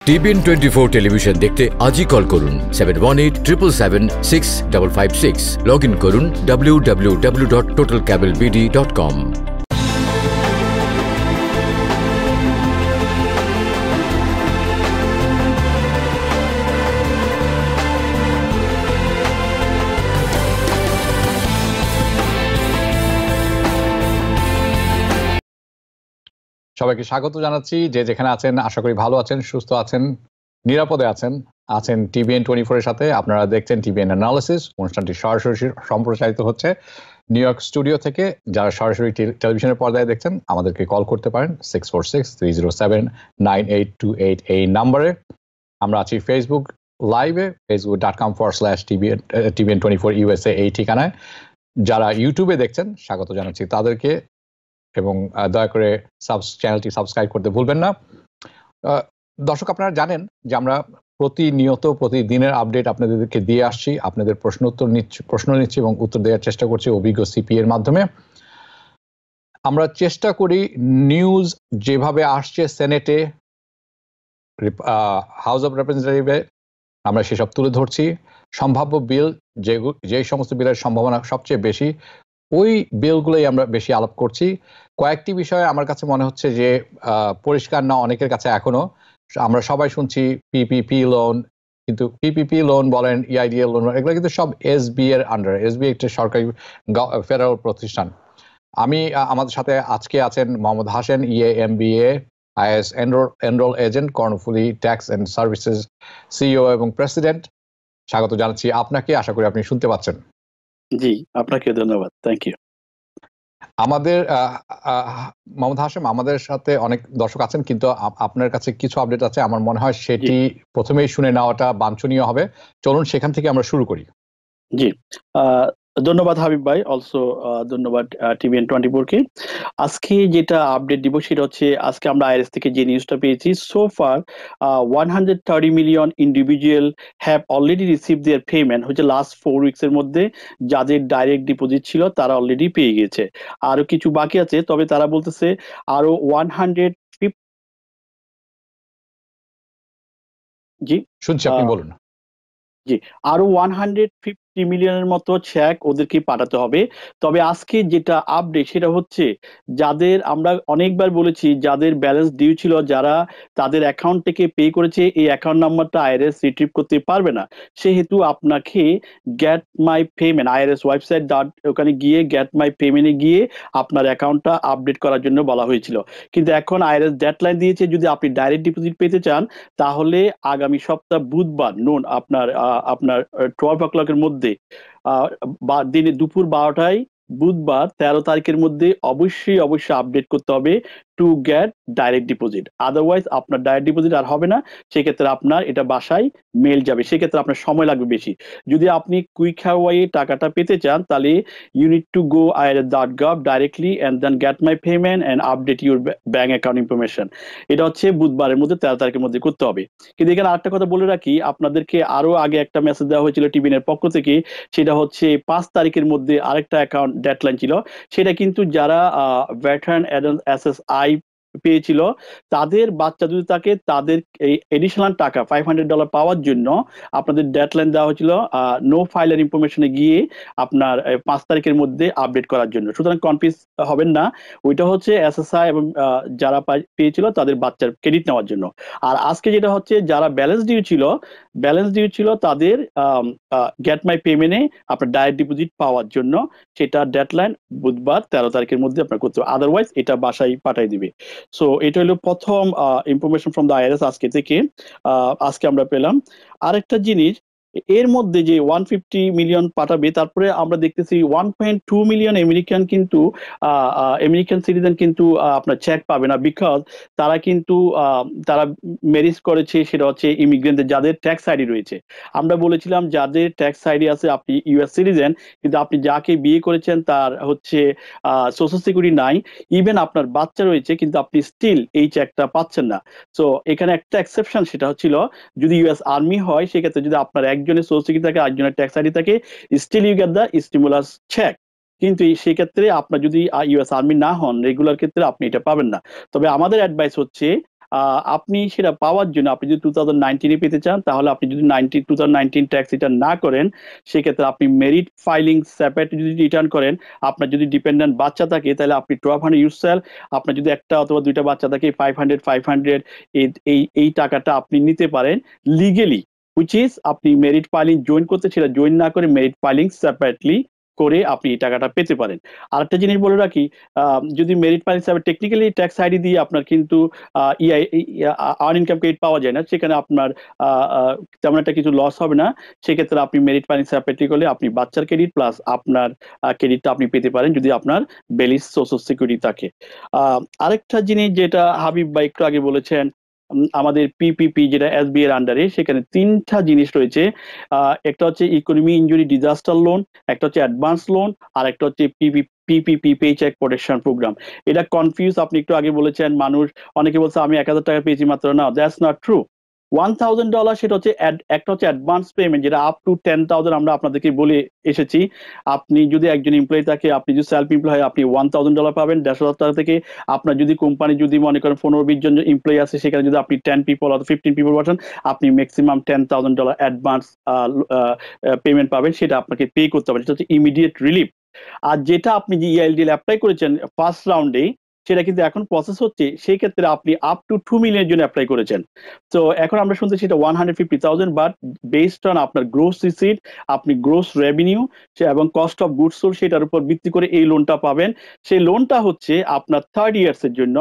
TBN24 television দেখতে আজই call করুন 7187776556। লগ ইন করুন www.totalcablebd.com। সবাইকে স্বাগত জানাচ্ছি, যে যেখানে আছেন আশা করি ভালো আছেন, সুস্থ আছেন, নিরাপদে আছেন TBN24 এর সাথে। আপনারা দেখছেন TBN অ্যানালিসিস। অনুষ্ঠানটি সরাসরি সম্প্রচারিত হচ্ছে নিউ ইয়র্ক স্টুডিও থেকে। যারা সরাসরি টেলিভিশনের পর্দায় দেখছেন আমাদেরকে কল করতে পারেন 646-307-9828 এই নাম্বারে। আমরা আছি ফেসবুক লাইভে, facebook.com/TBN24 USA এই ঠিকানায়। যারা ইউটিউবে দেখছেন স্বাগত জানাচ্ছি তাদেরকে, এবং দয়া করে চ্যানেলটি সাবস্ক্রাইব করতে ভুলবেন না। দর্শক, আপনারা জানেন যে আমরা প্রতিদিনের আপডেট আপনাদেরকে দিয়ে আসছি, আপনাদের প্রশ্ন নিচ্ছি এবং উত্তর দেওয়ার চেষ্টা করছি অভিজ্ঞ সিপি এর মাধ্যমে। আমরা চেষ্টা করি নিউজ যেভাবে আসছে সেনেটে, হাউস অব রিপ্রেজেন্টেটিভে, আমরা সেসব তুলে ধরছি। সম্ভাব্য বিল যে সমস্ত বিলের সম্ভাবনা সবচেয়ে বেশি, ওই বিলগুলোই আমরা বেশি আলাপ করছি। কয়েকটি বিষয়ে আমার কাছে মনে হচ্ছে যে পরিষ্কার না অনেকের কাছে এখনো। আমরা সবাই শুনছি পিপিপি লোন, কিন্তু পিপিপি লোন বলেন, ইআইডিএল লোন, এগুলো কিন্তু সব এসবি এর আন্ডার। এসবি একটা সরকারি ফেডারেল প্রতিষ্ঠান। আমাদের সাথে আজকে আছেন মোহাম্মদ হাসেন, EA MBA IAS enrol agent, Karnaphuli tax and services CEO এবং প্রেসিডেন্ট। স্বাগত জানাচ্ছি আপনাকে, আশা করি আপনি শুনতে পাচ্ছেন। জি, আপনাকে ধন্যবাদ, থ্যাংক ইউ। আমাদের মোহাম্মদ হাশেম, আমাদের সাথে অনেক দর্শক আছেন, কিন্তু আপনার কাছে কিছু আপডেট আছে। আমার মনে হয় সেটি প্রথমেই শুনে নেওয়াটা বাঞ্ছনীয় হবে। চলুন সেখান থেকে আমরা শুরু করি। জি, ধন্যবাদ হাবিব ভাই, অলসো ধন্যবাদ TBN24 কে। আজকে যেটা আপডেট দিব সেটা হচ্ছে, আজকে আমরা আইআরএস থেকে যে নিউজটা পেয়েছি, so far 130 million individual have already receive their payment, হচ্ছে লাস্ট 4 উইকস এর মধ্যে যাদের ডাইরেক্ট ডিপোজিট ছিল তারা অলরেডি পেয়ে গেছে। আরো কিছু বাকি আছে, তবে তারা বলতেছে আরো 150। জি শুনছি, আপনি বলুন। জি, আরো 150 মিলিয়নের মতো চেক ওদেরকে পাঠাতে হবে। তবে আজকে যেটা আপডেট সেটা হচ্ছে, যাদের আমরা অনেকবার বলেছি যাদের ব্যালেন্স ডিউ ছিল, যারা তাদের অ্যাকাউন্ট থেকে পে করেছে, এই অ্যাকাউন্ট নাম্বারটা আইআরএস রিট্রিভ করতে পারবে না। সেহেতু আপনাকে get my payment IRS website ওখানে গিয়ে গেট মাই পেমেন্টে গিয়ে আপনার অ্যাকাউন্টটা আপডেট করার জন্য বলা হয়েছিল। কিন্তু এখন আইআরএস ডেডলাইন দিয়েছে, যদি আপনি ডাইরেক্ট ডিপোজিট পেতে চান তাহলে আগামী সপ্তাহ বুধবার আপনার 12 o'clock-এর মধ্যে দিনে দুপুর 12টায় বুধবার 13 তারিখের মধ্যে অবশ্যই আপডেট করতে হবে to get direct deposit. Otherwise আপনার ডাইরেক্ট ডিপোজিট আর হবে না। সেক্ষেত্রে আপনার এটা বাসায় মেল যাবে, সেক্ষেত্রে আপনার সময় লাগবে বেশি। যদি আপনি কুইক হাওয়াই টাকাটা পেতে চান তাহলে you need to go irs.gov directly and then get my payment and update your bank account information. এটা হচ্ছে বুধবারের মধ্যে 13 তারিখের মধ্যে করতে হবে। কিন্তু এখানে আরেকটা কথা বলে রাখি, আপনাদেরকে আরো আগে একটা মেসেজ দেওয়া হয়েছিল টিবিএন এর পক্ষ থেকে, সেটা হচ্ছে 5 তারিখের মধ্যে আরেকটা অ্যাকাউন্ট ডেডলাইন ছিল। সেটা কিন্তু যারা ভেটারান SSI পেয়েছিল তাদের বাচ্চা যদি থাকে, তাদের এই এডিশনাল টাকা $500 পাওয়ার জন্য আপনাদের ডেডলাইন দেওয়া হয়েছিল নো ফাইলের ইনফরমেশনে গিয়ে আপনার 5 তারিখের মধ্যে আপডেট করার জন্য। সুতরাং কনফিউজ হবেন না, ওইটা হচ্ছে SSI এবং যারা পেয়েছিল তাদের বাচ্চার ক্রেডিট নেওয়ার জন্য। আর আজকে যেটা হচ্ছে, যারা ব্যালেন্স ডিউ ছিল তাদের গেট মাই পেমেন্টে আপনার ডাইরেক্ট ডিপোজিট পাওয়ার জন্য সেটা ডেডলাইন বুধবার 13 তারিখের মধ্যে আপনার করতে হবে, আদারওয়াইজ এটা বাসায় পাঠিয়ে দিবে। সো এটা হলো প্রথম ইনফরমেশন ফ্রম দ্য আইআরএস আজকে থেকে আজকে আমরা পেলাম। আরেকটা জিনিস, এর মধ্যে যে 150 মিলিয়ন পাঠাবে, তারপরে আমরা দেখতেছি 1.2 মিলিয়ন আমেরিকান কিন্তু আমেরিকান সিটিজেন কিন্তু আপনার চেক পাবে না, বিকজ তারা কিন্তু তারা ম্যারেজ করেছে, সেটা হচ্ছে ইমিগ্রেন্টদের যাদের ট্যাক্স আইডি রয়েছে। আমরা বলেছিলাম যাদের ট্যাক্স আইডি আছে, আপনি ইউএস সিটিজেন কিন্তু আপনি যাকে বিয়ে করেছেন তার হচ্ছে সোশ্যাল সিকিউরিটি নাই, ইভেন আপনার বাচ্চা রয়েছে কিন্তু আপনি স্টিল এই চেকটা পাচ্ছেন না। সো এখানে একটা এক্সেপশন, সেটা হচ্ছিল যদি ইউএস আর্মি হয়, সেক্ষেত্রে যদি আপনার একজনের সোশ্যাল সিকিউরিটি থাকে, একজনের ট্যাক্স আইডি থাকে, still you get the stimulus check. কিন্তু সেক্ষেত্রে আপনার যদি ইউএস আর্মি না হন রেগুলার ক্ষেত্রে আপনি এটা পাবেন না। তবে আমাদের অ্যাডভাইস হচ্ছে আপনি সেটা পাওয়ার জন্য আপনি যদি 2019 পেতে চান, তাহলে আপনি যদি 2019 ট্যাক্স রিটার্ন না করেন, সেক্ষেত্রে আপনি মেরিট ফাইলিং সেপারেট যদি রিটার্ন করেন, আপনার যদি ডিপেন্ডেন্ট বাচ্চা থাকে তাহলে আপনি 1200 ইউজ সেল, আপনার যদি একটা অথবা দুইটা বাচ্চা থাকে 500 এই টাকাটা আপনি নিতে পারেন লিগেলি, হুইচ ইজ আপনি মেরিট ফাইলিং জয়েন করতে, সেটা জয়েন না করে মেরিট ফাইলিং সেপারেটলি করে আপনি এই টাকাটা পেতে পারেন। আরেকটা জিনিস বলে রাখি, যদি married filing separate technically tax ID দিয়ে আপনার কিন্তু আর্ন ইনকাম ক্রেডিট পাওয়া যায় না, সেখানে আপনার তেমন একটা কিছু লস হবে না। সেক্ষেত্রে আপনি মেরিট ফাইলিং সেপারেটলি করলে আপনি বাচ্চার ক্রেডিট প্লাস আপনার ক্রেডিটটা আপনি পেতে পারেন যদি আপনার বেলিস সোশ্যাল সিকিউরিটি থাকে। আরেকটা জিনিস যেটা হাবিব ভাই একটু আগে বলেছেন, আমাদের পিপিপি যেটা এসবিআই এর আন্ডারে, সেখানে 3টা জিনিস রয়েছে। একটা হচ্ছে ইকোনমি ইনজুরি ডিজাস্টার লোন, একটা হচ্ছে অ্যাডভান্স লোন, আর একটা হচ্ছে পিপিপি পেচেক প্রোটেকশন প্রোগ্রাম। এটা কনফিউজ, আপনি একটু আগে বলেছেন মানুষ অনেকে বলছে আমি 1000 টাকা পেয়েছি মাত্র, না, দ্যাটস নট ট্রু। $1000 সেটা হচ্ছে একটা হচ্ছে অ্যাডভান্স পেমেন্ট, যেটা আপ টু 10,000 আমরা আপনাদেরকে বলে এসেছি। আপনি যদি একজন এমপ্লয়ি থাকে, আপনি যদি সেলফ এমপ্লয় হয়, আপনি $1000 পাবেন 1,500 টাকা থেকে। আপনার যদি কোম্পানি যদি মনে করেন 15-20 জন এমপ্লয়ি আছে, সেখানে যদি আপনি 10 পিপল অথবা 15 পিপল পাঠান, আপনি ম্যাক্সিমাম $10,000 অ্যাডভান্স পেমেন্ট পাবেন, সেটা আপনাকে পে করতে হবে, সেটা হচ্ছে ইমিডিয়েট রিলিফ। আর যেটা আপনি যে ইএলডিএল অ্যাপ্লাই করেছেন ফার্স্ট রাউন্ডে, সেটা কিন্তু এখন প্রসেস হচ্ছে, সেই ক্ষেত্রে আপনি আপ টু 2 মিলিয়নের জন্য অ্যাপ্লাই করেছেন। তো এখন আমরা শুনতে সেটা 150,000, বাট বেসড অন আপনার গ্রোস রিসিট, আপনি গ্রোস রেভিনিউ এবং কস্ট অফ গুডস সোল্ড, সেটার উপর ভিত্তি করে এই লোনটা পাবেন। সেই লোনটা হচ্ছে আপনার 30 ইয়ার্সের জন্য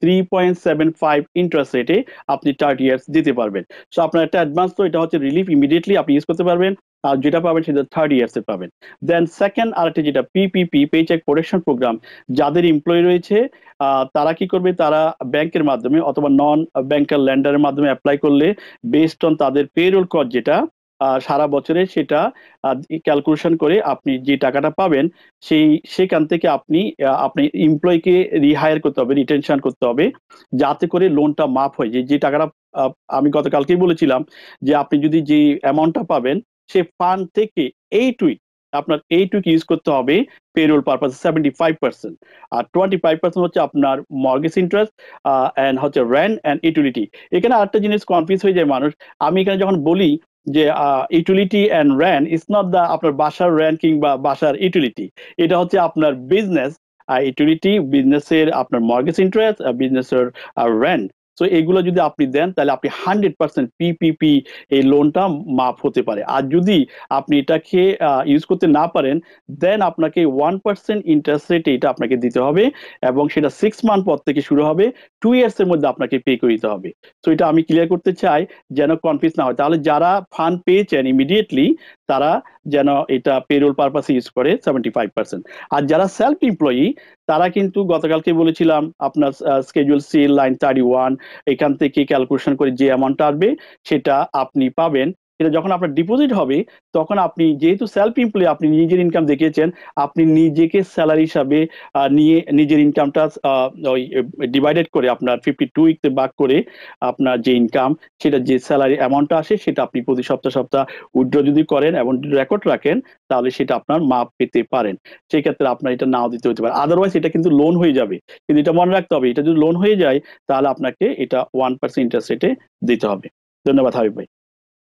3.75 ইন্টারেস্ট রেটে আপনি 30 ইয়ার্স দিতে পারবেন। সো আপনার একটা অ্যাডভান্স, তো এটা হচ্ছে রিলিফ, ইমিডিয়েটলি আপনি ইউজ করতে পারবেন, আর যেটা পাবেন সেটা 30 ইয়ার্সে পাবেন। দেন সেকেন্ড আরেকটা যেটা পিপিপি পেচেক প্রোটেকশন প্রোগ্রাম, যাদের এমপ্লয়ি রয়েছে তারা কি করবে, তারা ব্যাংকের মাধ্যমে অথবা নন ব্যাংকার ল্যান্ডারের মাধ্যমে অ্যাপ্লাই করলে বেসড অন তাদের পেরোল কস্ট যেটা সারা বছরে, সেটা ক্যালকুলেশন করে আপনি যে টাকাটা পাবেন, সেখান থেকে আপনি আপনি এমপ্লয়িকে রিহায়ার করতে হবে, রিটেনশন করতে হবে, যাতে করে লোনটা মাফ হয়। যে টাকাটা আমি গতকালকেই বলেছিলাম যে আপনি যদি যে অ্যামাউন্টটা পাবেন, সে ফান্ড থেকে 8 উইক আপনার 8 উইক ইউজ করতে হবে পেরোল পারপাস 75%, আর 25% হচ্ছে আপনার মর্গেজ ইন্টারেস্ট অ্যান্ড হচ্ছে রেন্ট অ্যান্ড ইউটিলিটি। এখানে আরেকটা জিনিস কনফিউজ হয়ে যায় মানুষ, আমি এখানে যখন বলি যে utility and rent is not the আপনার বাসার রেন্ট কিংবা বাসার ইউটিলিটি, এটা হচ্ছে আপনার বিজনেস ইউটিলিটি, বিজনেসের আপনার মর্গেজ ইন্টারেস্ট, বিজনেসের রেন্ট। সো এগুলো যদি আপনি দেন, তাহলে আপনি 100% পিপিপি এই লোনটা মাফ হতে পারে। আর যদি আপনি এটাকে ইউজ করতে না পারেন, দেন আপনাকে 1% ইন্টারেস্ট রেটে এটা আপনাকে দিতে হবে, এবং সেটা 6 মান্থ পর থেকে শুরু হবে, 2 ইয়ার্স এর মধ্যে আপনাকে পে করে দিতে হবে। তো এটা আমি ক্লিয়ার করতে চাই যেন কনফিউজ না হয়। তাহলে যারা ফান্ড পেয়েছেন ইমিডিয়েটলি, তারা যেন এটা পেরোল পারপাসে ইউজ করে 75%। আর যারা সেলফ এমপ্লয়ি, তারা কিন্তু গতকালকে বলেছিলাম আপনার স্কেজুয়াল সি লাইন 31 এখান থেকে ক্যালকুলেশন করে যে অ্যামাউন্টটা আসবে, সেটা আপনি পাবেন। এটা যখন আপনার ডিপোজিট হবে, তখন আপনি যেহেতু সেলফ এমপ্লয়ি, আপনি নিজের ইনকাম দেখিয়েছেন, আপনি নিজেকে স্যালারি হিসাবে নিয়ে নিজের ইনকামটা ওই ডিভাইডেড করে আপনার 52 উইকতে ভাগ করে আপনার যে ইনকাম, সেটা যে স্যালারি অ্যামাউন্টটা আসে, সেটা আপনি প্রতি সপ্তাহ উইথড্র যদি করেন এবং রেকর্ড রাখেন, তাহলে সেটা আপনার মাপ পেতে পারেন। সেই ক্ষেত্রে আপনার এটা নাও দিতে হতে পারে, আদারওয়াইজ এটা কিন্তু লোন হয়ে যাবে। কিন্তু এটা মনে রাখতে হবে, এটা যদি লোন হয়ে যায়, তাহলে আপনাকে এটা 1% ইন্টারেস্ট রেটে দিতে হবে। ধন্যবাদ হাবিব ভাই।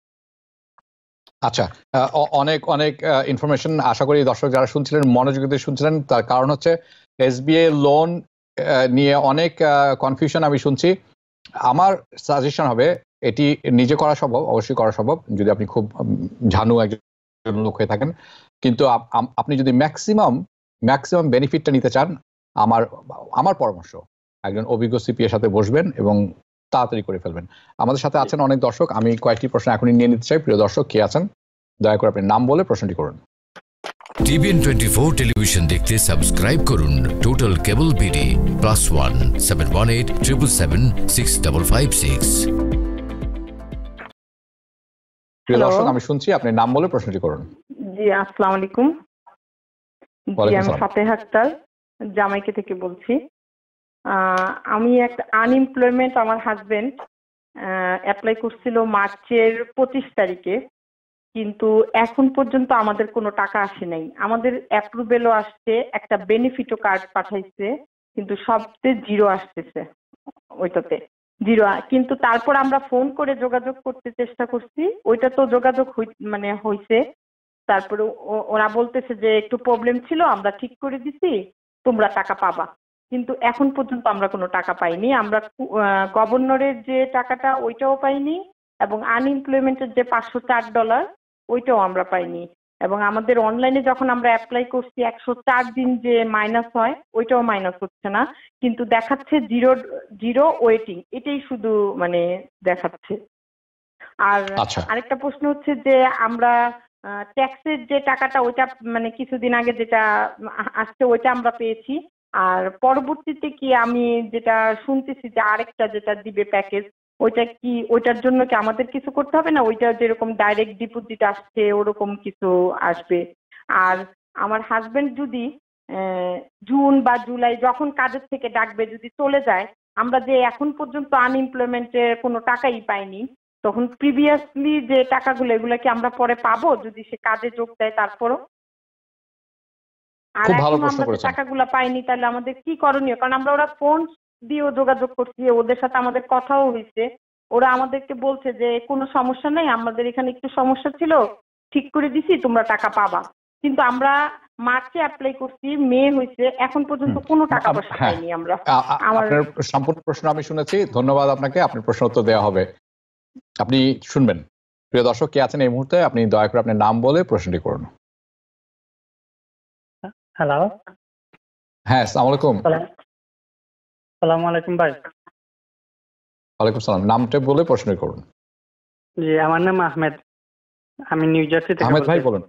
আচ্ছা, অনেক অনেক ইনফরমেশন আশা করি দর্শক যারা শুনছিলেন মনোযোগ দিয়ে শুনছিলেন। তার কারণ হচ্ছে এসবিআই লোন নিয়ে অনেক কনফিউশন আমি শুনছি। আমার সাজেশন হবে এটি নিজে করা সম্ভব, অবশ্যই করা সম্ভব যদি আপনি খুব ঝানু একজন লোক হয়ে থাকেন। কিন্তু আপনি যদি ম্যাক্সিমাম বেনিফিটটা নিতে চান, আমার পরামর্শ একজন অভিজ্ঞ সিপি এর সাথে বসবেন এবং তাড়াতাড়ি করে ফেলবেন। আমাদের সাথে আছেন অনেক দর্শক, আমি কয়েকটি প্রশ্ন এখনই নিয়ে নিতে চাই। প্রিয় দর্শক কে আছেন, দয়া করে আপনি নাম বলে প্রশ্নটি করুন। টিভিএন 24 টেলিভিশন দেখতে সাবস্ক্রাইব করুন টোটাল কেবল বিডি +1 718 777 6556। প্রিয় দর্শক আমি শুনছি, আপনি নাম বলে প্রশ্নটি করুন। জি, আসসালামু আলাইকুম। জি, আমি ফাতেহা আক্তার জামাইকে থেকে বলছি। আমি একটা আনএমপ্লয়মেন্ট, আমার হাজবেন্ড অ্যাপ্লাই করছিল মার্চের 25 তারিখে, কিন্তু এখন পর্যন্ত আমাদের কোনো টাকা আসে নাই। আমাদের অ্যাপ্রুভেলও আসছে, একটা বেনিফিটও কার্ড পাঠাইছে, কিন্তু সবচেয়ে জিরো আসতেছে ওইটাতে। জিরো, কিন্তু তারপর আমরা ফোন করে যোগাযোগ করতে চেষ্টা করছি, ওইটা তো যোগাযোগ হয়েছে। তারপরে ওরা বলতেছে যে একটু প্রবলেম ছিল, আমরা ঠিক করে দিছি, তোমরা টাকা পাবা। কিন্তু এখন পর্যন্ত আমরা কোনো টাকা পাইনি। আমরা গভর্নরের যে টাকাটা ওইটাও পাইনি, এবং আনএমপ্লয়মেন্টের যে $504 ওইটাও আমরা পাইনি। এবং আমাদের অনলাইনে যখন আমরা অ্যাপ্লাই করছি 104 দিন যে মাইনাস হয় ওইটাও মাইনাস হচ্ছে না, কিন্তু দেখাচ্ছে জিরো জিরো ওয়েটিং, এটাই শুধু মানে দেখাচ্ছে। আর আরেকটা প্রশ্ন হচ্ছে যে আমরা ট্যাক্সের যে টাকাটা ওইটা মানে কিছুদিন আগে যেটা আসছে ওইটা আমরা পেয়েছি, আর পরবর্তীতে কি আমি যেটা শুনতেছি যে আরেকটা যেটা দিবে প্যাকেজ, ওইটা কি ওইটার জন্য কি আমাদের কিছু করতে হবে না? ওইটা যেরকম ডাইরেক্ট ডিপোজিট আসছে ওরকম কিছু আসবে? আর আমার হাজবেন্ড যদি জুন বা জুলাই যখন কাজের থেকে ডাকবে যদি চলে যায়, আমরা যে এখন পর্যন্ত আনএমপ্লয়মেন্টের কোনো টাকাই পাইনি, তখন প্রিভিয়াসলি যে টাকাগুলো এগুলো কি আমরা পরে পাবো যদি সে কাজে যোগ দেয় তারপরও? আর এখন আমরা যে টাকাগুলো পাইনি তাহলে আমাদের কি করণীয়? কারণ আমরা ওরা ফোন দিয়েও যোগাযোগ করছি, ওদের সাথে আমাদের কথাও হয়েছে, ওরা আমাদেরকে বলছে যে কোনো সমস্যা নেই, আমাদের এখানে একটু সমস্যা ছিল, ঠিক করে দিছি, তোমরা টাকা পাবা। কিন্তু আমরা মার্চে অ্যাপ্লাই করছি, মে হয়েছে, এখন পর্যন্ত কোনো টাকা পয়সা পাইনি আমরা। আপনার সম্পূর্ণ প্রশ্ন আমি শুনেছি, ধন্যবাদ আপনাকে। আপনার প্রশ্ন উত্তর দেওয়া হবে, আপনি শুনবেন। প্রিয় দর্শক কে আছেন এই মুহূর্তে, আপনি দয়া করে আপনার নাম বলে প্রশ্নটি করুন। হ্যালো, হ্যাঁ, আসসালামু আলাইকুম। আসসালামু আলাইকুম ভাই। ওয়ালাইকুম সালাম। নামটা বলে প্রশ্নটি করুন। জি, আমার নাম আহমেদ, আমি নিউ জার্সি থেকে। আহমেদ ভাই বলুন।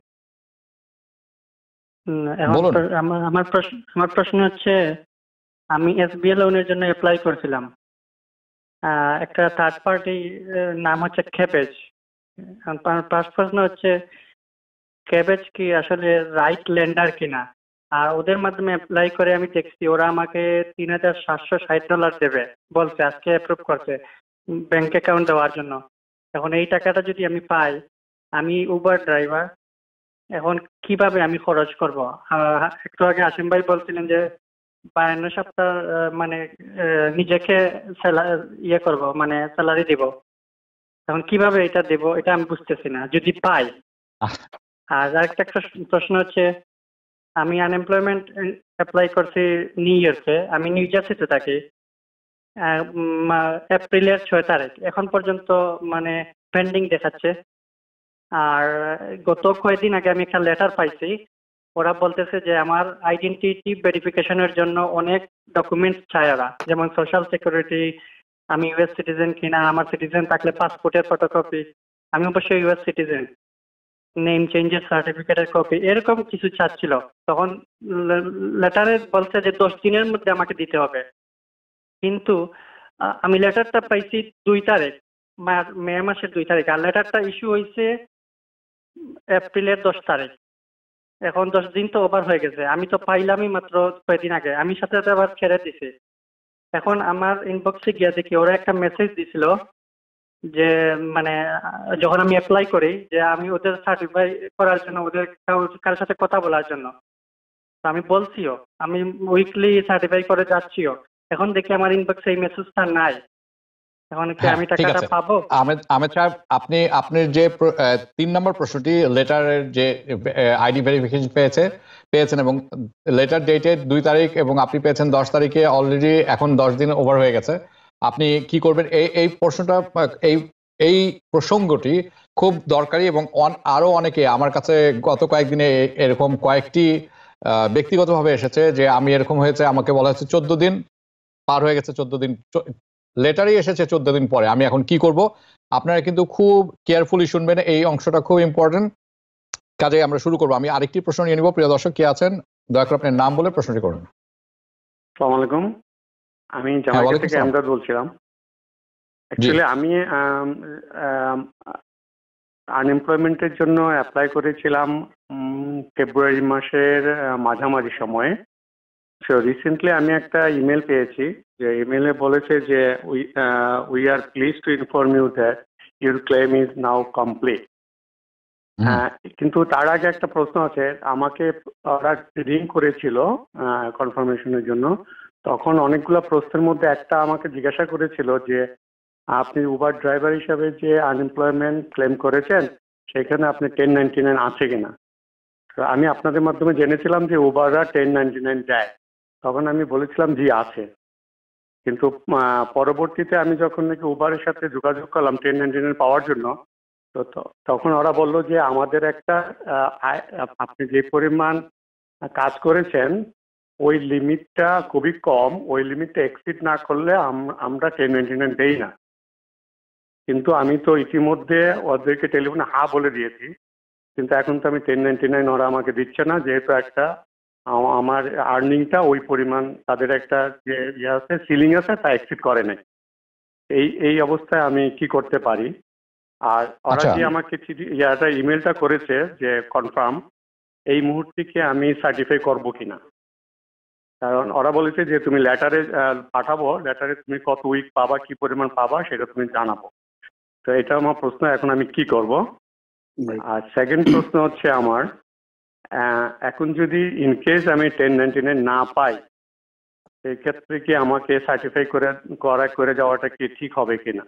আমার প্রশ্ন হচ্ছে, আমি এসবিএ লোনের জন্য অ্যাপ্লাই করছিলাম, একটা থার্ড পার্টি নাম হচ্ছে ক্যাবেজ। আমার ফার্স্ট প্রশ্ন হচ্ছে ক্যাবেজ কি আসলে রাইট লেন্ডার কিনা? আর ওদের মাধ্যমে অ্যাপ্লাই করে আমি দেখছি ওরা আমাকে $3,760 দেবে বলছে, আজকে অ্যাপ্রুভ করছে ব্যাংক অ্যাকাউন্ট দেওয়ার জন্য। এখন এই টাকাটা যদি আমি পাই, আমি উবার ড্রাইভার, এখন কিভাবে আমি খরচ করব? একটু আগে আসিম ভাই বলছিলেন যে 52 সপ্তাহ মানে নিজেকে ইয়ে করব, মানে স্যালারি দিব। এখন কিভাবে এটা দেব এটা আমি বুঝতেছি না যদি পাই। আর আরেকটা প্রশ্ন হচ্ছে, আমি আনএমপ্লয়মেন্ট অ্যাপ্লাই করছি নিউ ইয়ার্সে, আমি নিউ জার্সিতে থাকি, এপ্রিলের 6 তারিখ এখন পর্যন্ত মানে পেন্ডিং দেখাচ্ছে। আর গত কয়েকদিন আগে আমি একটা লেটার পাইছি, ওরা বলতেছে যে আমার আইডেন্টিটি ভেরিফিকেশনের জন্য অনেক ডকুমেন্টস চাই ওরা, যেমন সোশ্যাল সিকিউরিটি, আমি ইউএস সিটিজেন কিনা, আমার সিটিজেন থাকলে পাসপোর্টের ফটোকপি, আমি অবশ্যই ইউএস সিটিজেন, নেম চেঞ্জের সার্টিফিকেটের কপি, এরকম কিছু চাচ্ছিল। তখন লেটারে বলছে যে 10 দিনের মধ্যে আমাকে দিতে হবে, কিন্তু আমি লেটারটা পাইছি 2 তারিখ, মে মাসের 2 তারিখ, আর লেটারটা ইস্যু হয়েছে এপ্রিলের 10 তারিখ। এখন 10 দিন তো ওভার হয়ে গেছে, আমি তো পাইলামই মাত্র কয়েকদিন আগে, আমি সাথে সাথে আবার ছেড়ে দিছি। এখন আমার ইনবক্সে গিয়ে দেখি ওরা একটা মেসেজ দিছিল যে মানে যখন আমি অ্যাপ্লাই করি যে আমি ওদের সার্টিফাই করার জন্য, ওদের কারোর সাথে কথা বলার জন্য, তো আমি বলছিও, আমি উইকলি সার্টিফাই করে যাচ্ছিও। এখন দেখি আমার ইনবক্সে এই মেসেজটা নাই। এখন কি আমি টাকাটা পাবো? আহমেদ সাহেব, আপনি আপনার যে 3 নম্বর প্রশ্নটি, লেটারের যে আইডি ভেরিফিকেশন পেয়েছেন এবং লেটার ডেটেড 2 তারিখ এবং আপনি পেয়েছেন 10 তারিখে, অলরেডি এখন 10 দিন ওভার হয়ে গেছে, আপনি কি করবেন? এই প্রশ্নটা, এই প্রসঙ্গটি খুব দরকারি এবং আরো অনেকে আমার কাছে গত কয়েকদিনে এরকম কয়েকটি ব্যক্তিগতভাবে এসেছে যে আমি এরকম হয়েছে, আমাকে বলা হয়েছে 14 দিন পার হয়ে গেছে, 14 দিন লেটারই এসেছে 14 দিন পরে, আমি এখন কি করব? আপনারা কিন্তু খুব কেয়ারফুলি শুনবেন, এই অংশটা খুব ইম্পর্টেন্ট। কাজে আমরা শুরু করবো। আমি আরেকটি প্রশ্ন নিয়ে নিব। প্রিয় দর্শক কে আছেন, দয়া করে আপনার নাম বলে প্রশ্নটি করুন। আসসালামু আলাইকুম, আমি জামাইকা থেকে আমদাদ বলছিলাম। অ্যাকচুয়ালি আমি আনএমপ্লয়মেন্টের জন্য অ্যাপ্লাই করেছিলাম ফেব্রুয়ারি মাসের মাঝামাঝি সময়ে। সো রিসেন্টলি আমি একটা ইমেল পেয়েছি, যে ইমেলে বলেছে যে we are please to inform you that your claim is now complete. কিন্তু তার আগে একটা প্রশ্ন আছে, আমাকে ওরা রিং করেছিল কনফার্মেশনের জন্য, তখন অনেকগুলো প্রশ্নের মধ্যে একটা আমাকে জিজ্ঞাসা করেছিল যে আপনি উবার ড্রাইভার হিসাবে যে আনএমপ্লয়মেন্ট ক্লেম করেছেন সেখানে আপনি 1099 আছে কিনা। তো আমি আপনাদের মাধ্যমে জেনেছিলাম যে উবাররা 1099 দেয়, তখন আমি বলেছিলাম জি আছে। কিন্তু পরবর্তীতে আমি যখন নাকি উবারের সাথে যোগাযোগ করলাম 1099 পাওয়ার জন্য, তো তখন ওরা বলল যে আমাদের একটা আপনি যে পরিমাণ কাজ করেছেন ওই লিমিটটা খুবই কম, ওই লিমিটটা এক্সিড না করলে আমরা 1099 দেই না। কিন্তু আমি তো ইতিমধ্যে ওদেরকে টেলিফোনে হ্যাঁ বলে দিয়েছি, কিন্তু এখন তো আমি 1099 ওরা আমাকে দিচ্ছে না, যেহেতু একটা আমার আর্নিংটা ওই পরিমাণ তাদের একটা যে ইয়ে আছে সিলিং আছে তা এক্সিড করে নাই। এই অবস্থায় আমি কি করতে পারি? আর ওরা যে আমাকে ইমেলটা করেছে যে কনফার্ম, এই মুহূর্তে কি আমি সার্টিফাই করবো কিনা, কারণ ওরা বলেছে যে তুমি লেটারে পাঠাবো, লেটারে তুমি কত উইক পাবা, কি পরিমাণ পাবা সেটা তুমি জানাবো। তো এটা আমার প্রশ্ন, এখন আমি কি করব? আর সেকেন্ড প্রশ্ন হচ্ছে আমার, এখন যদি ইনকেস আমি 1099 না পাই সেই ক্ষেত্রে কি আমাকে সার্টিফাই করে যাওয়াটা কি ঠিক হবে কিনা?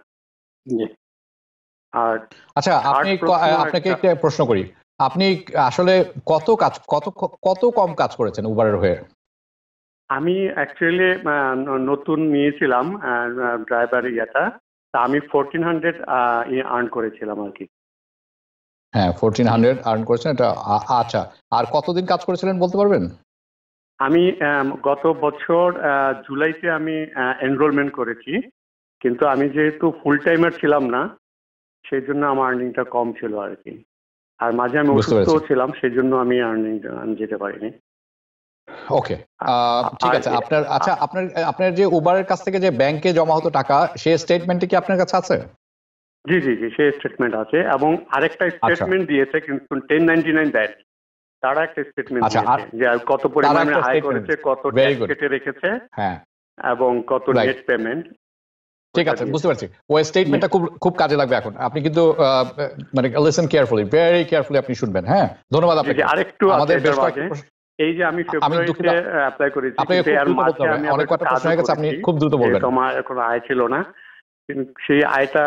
আর আচ্ছা, আপনাকে একটা প্রশ্ন করি, আপনি আসলে কত কম কাজ করেছেন উবারের হয়ে? আমি অ্যাকচুয়ালি নতুন নিয়েছিলাম ড্রাইভার ইয়েটা, তা আমি 1400 আর্ন করেছিলাম আর কি। হ্যাঁ, 1400 আর্ন করেছেন এটা। আচ্ছা, আর কতদিন কাজ করেছিলেন বলতে পারবেন? আমি গত বছর জুলাইতে আমি এনরোলমেন্ট করেছি, কিন্তু আমি যেহেতু ফুল টাইমার ছিলাম না সেই জন্য আমার আর্নিংটা কম ছিল আর কি। আর মাঝে আমি অসুস্থ ছিলাম, সেই জন্য আমি যেতে পারিনি। ওকে, ঠিক আছে। আপনার যে উবারের কাছ থেকে যে ব্যাংকে জমা হতো টাকা, সেই স্টেটমেন্ট কি আপনার কাছে আছে? জি জি জি, সেই স্টেটমেন্ট আছে, এবং আরেকটা স্টেটমেন্ট দিয়েছে কিন্তু 1099 দেয়। তারা একটা স্টেটমেন্ট দিয়েছে যে কত পরিমাণে আয় করেছে, কত ট্যাক্স কেটে রেখেছে, হ্যাঁ, এবং কত নেট পেমেন্ট। ঠিক আছে, বুঝতে পারছি। ওই স্টেটমেন্টটা খুব কাজে লাগবে এখন। আপনি কিন্তু মানে লিসেন কেয়ারফুলি, ভেরি কেয়ারফুলি আপনি শুনবেন। হ্যাঁ, ধন্যবাদ আপনাকে। আরেকটু আমাদের বেশ এই যে আমি ফেব্রুয়ারিতে অ্যাপ্লাই করেছি, অনেক কথা প্রশ্ন হয়ে গেছে, আপনি খুব দ্রুত বলবেন। তোমার এখন আয় ছিল না, সেই আয়টা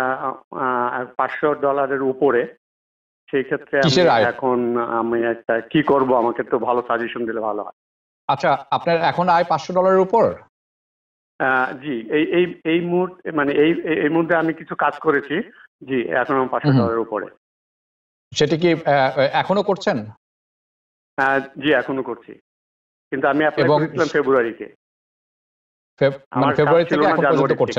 $500 উপরে। সেই ক্ষেত্রে এখন আমি একটা কি করব, আমাকে তো ভালো সাজেশন দিলে ভালো হয়। আচ্ছা, আপনার এখন আয় $500 উপর? জি, এই মুহূর্তে মানে এই মুহূর্তে আমি কিছু কাজ করেছি, জি, এখন আমি $500 উপরে। সেটা কি এখনো করছেন? জি, এখনো করছি, কিন্তু আমি অ্যাপ্লাই করেছিলাম ফেব্রুয়ারিতে। ফেব্রুয়ারি থেকে এখন পর্যন্ত করছেন?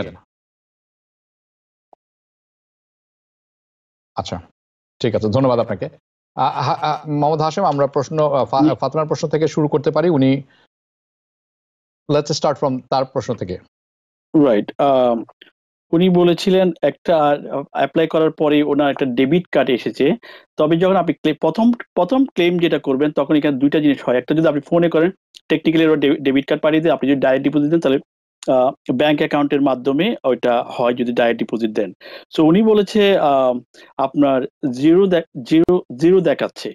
আচ্ছা, ঠিক আছে, ধন্যবাদ আপনাকে। মোহাম্মদ হাশেম, আমরা ফাতেমার প্রশ্ন থেকে শুরু করতে পারি। উনি লেটস স্টার্ট ফ্রম তার প্রশ্ন থেকে। রাইট, উনি বলেছিলেন একটা অ্যাপ্লাই করার পরে ওনার একটা ডেবিট কার্ড এসেছে, তবে যখন আপনি প্রথম ক্লেম যেটা করবেন তখন এখানে দুইটা জিনিস হয়। একটা যদি আপনি ফোনে করেন, টেকনিক্যালি ডেবিট কার্ড পাঠিয়ে দেন, আপনি যদি ডাইরেক্ট ডিপোজিট দেন তাহলে ব্যাংক অ্যাকাউন্টের মাধ্যমে ওইটা হয় যদি ডাইরেক্ট ডিপোজিট দেন। সো উনি বলেছে আপনার জিরো দেখাচ্ছে,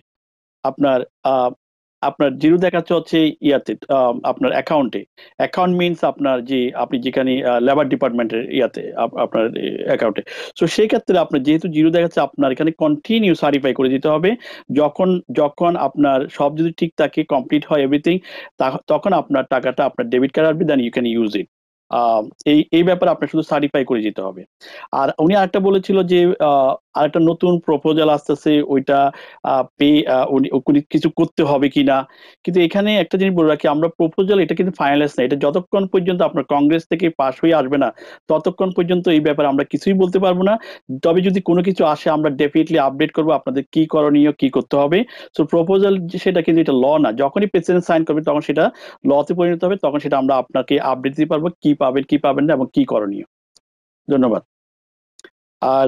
আপনার জিরো দেখাচ্ছে হচ্ছে ইয়াতে আপনার অ্যাকাউন্ট মিনস আপনার যে আপনি যেখানে লেবার ডিপার্টমেন্টের ইয়াতে আপনার অ্যাকাউন্টে। সো সেই ক্ষেত্রে আপনার যেহেতু জিরো দেখাচ্ছে, আপনার এখানে কন্টিনিউ সার্টিফাই করে দিতে হবে। যখন আপনার সব যদি ঠিক থাকে, কমপ্লিট হয় এভরিথিং, তখন আপনার টাকাটা আপনার ডেবিট কার্ড আসবে, then you can use it. এই ব্যাপারে আপনার শুধু সার্টিফাই করে যেতে হবে। আর উনি আরেকটা বলেছিল যে আরেকটা নতুন প্রপোজাল আসতেছে, ওইটা উনি কিছু করতে হবে কিনা। কিন্তু এখানে একটা জিনিস বলে রাখি, আমরা প্রপোজাল এটা কিন্তু ফাইনালাইজ না, এটা যতক্ষণ পর্যন্ত আপনার কংগ্রেস থেকে পাশ হয়ে আসবে না ততক্ষণ পর্যন্ত এই ব্যাপারে আমরা কিছুই বলতে পারবো না। তবে যদি কোনো কিছু আসে আমরা ডেফিনেটলি আপডেট করবো আপনাদের কি করণীয়, কি করতে হবে। সো প্রপোজাল সেটা কিন্তু এটা ল না, যখনই প্রেসিডেন্ট সাইন করবে তখন সেটা লতে পরিণত হবে, তখন সেটা আমরা আপনাকে আপডেট দিতে পারবো কি পাবেন কি পাবেন না এবং কি করণীয়। ধন্যবাদ। আর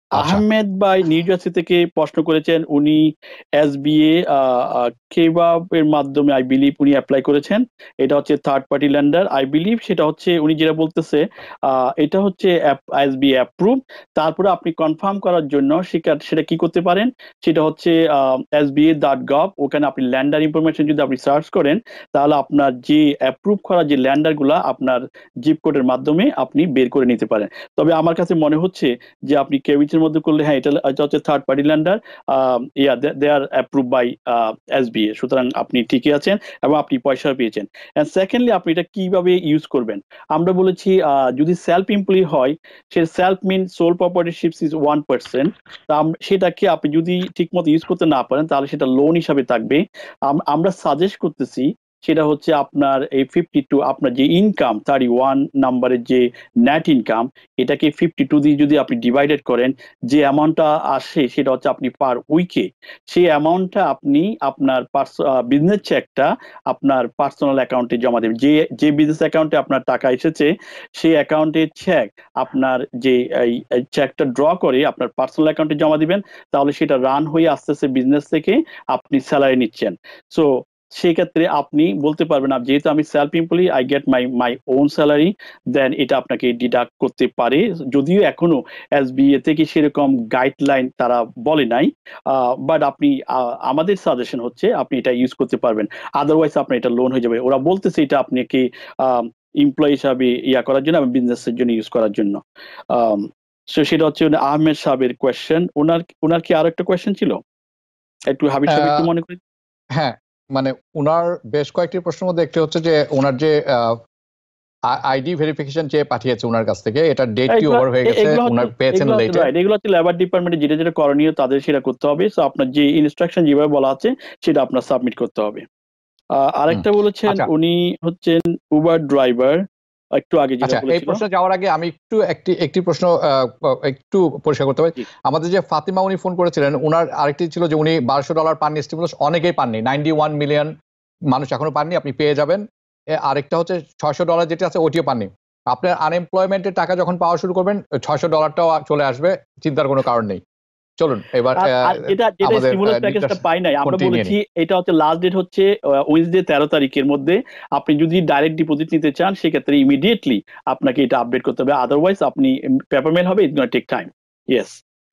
আহমেদ ভাই নিউ জার্সি থেকে প্রশ্ন করেছেন, উনি SBA কেবাবের মাধ্যমে আই বিলিভ উনি অ্যাপ্লাই করেছেন। এটা হচ্ছে third party lender I believe, সেটা হচ্ছে উনি যেটা বলতেছে এটা হচ্ছে SBA অ্যাপ্রুভ। তারপরে আপনি কনফার্ম করার জন্য সেটা কি করতে পারেন, সেটা হচ্ছে SBA.gov, ওখানে আপনি ল্যান্ডার ইনফরমেশন যদি আপনি সার্চ করেন তাহলে আপনার যে অ্যাপ্রুভ করা যে ল্যান্ডারগুলো আপনার জিপ কোডের মাধ্যমে আপনি বের করে নিতে পারেন। তবে আমার কাছে মনে হচ্ছে যে আপনি কেভিচের মধ্যে করলে হ্যাঁ এটা হচ্ছে third party lender, they are approve by SBA, সুতরাং আপনি ঠিকই আছেন এবং আপনি পয়সা পেয়েছেন। এন্ড সেকেন্ডলি আপনি এটা কিভাবে ইউজ করবেন, আমরা বলেছি যদি সেলফ এমপ্লয়ি হয়, সে self mean sole proprietorships is 1%, সেটাকে আপনি যদি ঠিক মতো ইউজ করতে না পারেন তাহলে সেটা লোন হিসাবে থাকবে। আমরা সাজেস্ট করতেছি সেটা হচ্ছে আপনার এই 52, আপনার যে ইনকাম 31 নাম্বারের যে নেট ইনকাম, এটাকে 52 দিয়ে যদি আপনি ডিভাইডেড করেন, যে অ্যামাউন্টটা আসে সেটা হচ্ছে আপনি পার উইকে, সেই অ্যামাউন্টটা আপনি আপনার বিজনেস চেকটা আপনার পার্সোনাল অ্যাকাউন্টে জমা দেবেন। যে বিজনেস অ্যাকাউন্টে আপনার টাকা এসেছে সেই অ্যাকাউন্টের চেক আপনার যে চেকটা ড্র করে আপনার পার্সোনাল অ্যাকাউন্টে জমা দিবেন, তাহলে সেটা রান হয়ে আস্তে আস্তে বিজনেস থেকে আপনি স্যালারি নিচ্ছেন। সো সেই ক্ষেত্রে আপনি বলতে পারবেন যেহেতু আমি self employee, I get my own salary, then এটা আপনাকে ডিডাক্ট করতে পারে। যদিও এখনো SBA থেকে সেরকম গাইডলাইন তারা বলে নাই, বাট আপনি আমাদের সাজেশন হচ্ছে আপনি এটা ইউজ করতে পারবেন, আদারওয়াইজ আপনার এটা লোন হয়ে যাবে। ওরা বলতেছে এটা আপনাকে এমপ্লয়ি হিসাবে করার জন্য এবং বিজনেসের জন্য ইউজ করার জন্য। সেটা হচ্ছে আহমেদ সাহেবের কোয়েশ্চেন। ওনার কি আরো একটা কোয়েশ্চেন ছিল? একটু হাবিব সাহেব একটু মনে করি। হ্যাঁ, মানে ওনার বেশ কয়েকটি প্রশ্নের মধ্যে একটি হচ্ছে যে ওনার যে আইডি ভেরিফিকেশন যে পাঠিয়েছে ওনার কাছ থেকে, এটা ডেট কি ওভার হয়ে গেছে, ওনার পেয়েছেন লেটার? রাইট, এগুলো হচ্ছে লেবার ডিপার্টমেন্টে যেটা যেটা করণীয় তাদের সেটা করতে হবে। সো আপনার যে ইনস্ট্রাকশন যেভাবে বলা আছে সেটা আপনার সাবমিট করতে হবে। আরেকটা বলেছেন উনি হচ্ছেন উবার ড্রাইভার, একটু আগে যেটা বলেছিল। এই প্রশ্ন যাওয়ার আগে আমি একটি প্রশ্ন একটু পরিষ্কার করতে পারি। আমাদের যে ফাতিমা উনি ফোন করেছিলেন, ওনার আরেকটি ছিল যে উনি $1200 পাননি স্টিমুলাস, অনেকেই পাননি, 91 মিলিয়ন মানুষ এখনো পাননি, আপনি পেয়ে যাবেন। আরেকটা হচ্ছে $600 যেটা আছে ওটিও পাননি। আপনার আনএমপ্লয়মেন্টের টাকা যখন পাওয়া শুরু করবেন $600টাও চলে আসবে, চিন্তার কোনো কারণ নেই। চলুন এবার যেটা স্টিমুলাস প্যাকেজটা পাই নাই, আমরা বলেছি এটা হচ্ছে লাস্ট ডেট হচ্ছে ওয়েডনেসডে 13 তারিখের মধ্যে। আপনি যদি ডাইরেক্ট ডিপোজিট নিতে চান সেক্ষেত্রে ইমিডিয়েটলি আপনাকে এটা আপডেট করতে হবে, আদারওয়াইজ আপনি পেপার মেল হবে, it's gonna take time. Yes.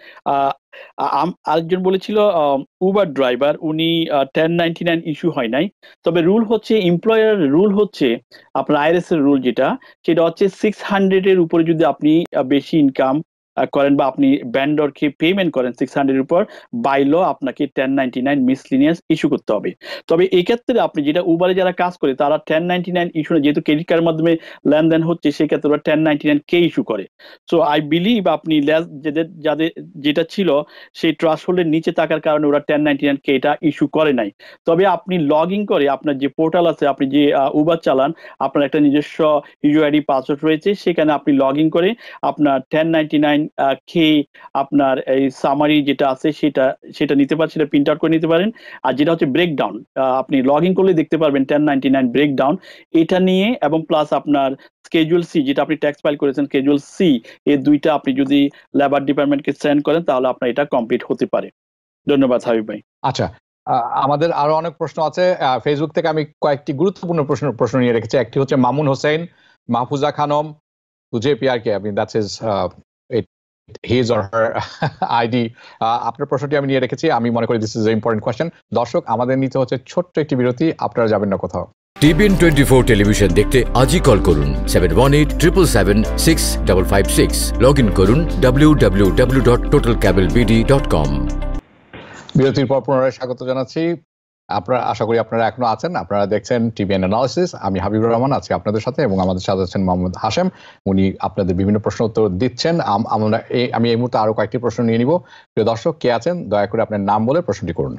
আরেকজন বলেছিল উবার ড্রাইভার, উনি 1099 ইস্যু হয় নাই, তবে রুল হচ্ছে এমপ্লয়ার রুল হচ্ছে আপনার IRS এর রুল যেটা, সেটা হচ্ছে 600 এর উপরে যদি আপনি বেশি ইনকাম করেন বা আপনি ভেন্ডরকে পেমেন্ট করেন 600 এর উপর, বাই ল আপনাকে 1099 মিসলিনিয়াস ইস্যু করতে হবে। তবে এই ক্ষেত্রে আপনি যেটা উবারে যারা কাজ করে তারা 1099 ইস্যু না, যেহেতু ক্রেডিট কার্ডের মাধ্যমে লেনদেন হচ্ছে সেক্ষেত্রে ওরা 1099 কে ইস্যু করে। সো আই বিলিভ আপনি যাদের যেটা ছিল সেই থ্রেশহোল্ডের নিচে থাকার কারণে ওরা 1099 কে এটা ইস্যু করে নাই। তবে আপনি লগ ইন করে আপনার যে পোর্টাল আছে, আপনি যে উবার চালান, আপনার একটা নিজস্ব ইউআইডি পাসওয়ার্ড রয়েছে, সেখানে আপনি লগ ইন করে আপনার 1099 কে আপনার এই সামারি যেটা আছে সেটা নিতে পারেন, সেটা প্রিন্ট আউট করে নিতে পারেন। আর যেটা হচ্ছে ব্রেকডাউন, আপনি লগ ইন করলে দেখতে পারবেন 1099 ব্রেকডাউন, এটা নিয়ে এবং প্লাস আপনার স্কেজুয়াল সি যেটা আপনি ট্যাক্স ফাইল করেছেন, স্কেজুয়াল সি, এই দুইটা আপনি যদি লেবার ডিপার্টমেন্টকে সেন্ড করেন তাহলে আপনার এটা কমপ্লিট হতে পারে। ধন্যবাদ হাবিব ভাই। আচ্ছা, আমাদের আরো অনেক প্রশ্ন আছে ফেসবুক থেকে, আমি কয়েকটি গুরুত্বপূর্ণ প্রশ্ন নিয়ে রেখেছি। একটি হচ্ছে মামুন হোসেন, মাহফুজা খানম, তুজে পিয়ার কে, that's is his or her ID। আপনার প্রশ্নটি আমি নিয়ে রেখেছি, আমি মনে করি দিস ইজ ইম্পর্টেন্ট কোয়েশ্চেন। দর্শক, আমাদের নিতে হচ্ছে ছোট্ট একটি বিরতি, আপনারা যাবেন না কোথাও। TBN 24 টেলিভিশন দেখতে আজই কল করুন 7187776556। লগ ইন করুন www.totalcablebd.com। বিরতির পর পুনরায় স্বাগত জানাচ্ছি। আপনারা, আশা করি আপনারা এখনো আছেন, আপনারা দেখছেন TBN অ্যানালিসিস। আমি হাবিবুর রহমান আছি আপনাদের সাথে, এবং আমাদের সাথে আছেন মোহাম্মদ হাশেম, উনি আপনাদের বিভিন্ন প্রশ্ন উত্তর দিচ্ছেন। আমি এই মুহূর্তে আরো কয়েকটি প্রশ্ন নিয়ে নিব। প্রিয় দর্শক, কে আছেন দয়া করে আপনার নাম বলে প্রশ্নটি করুন।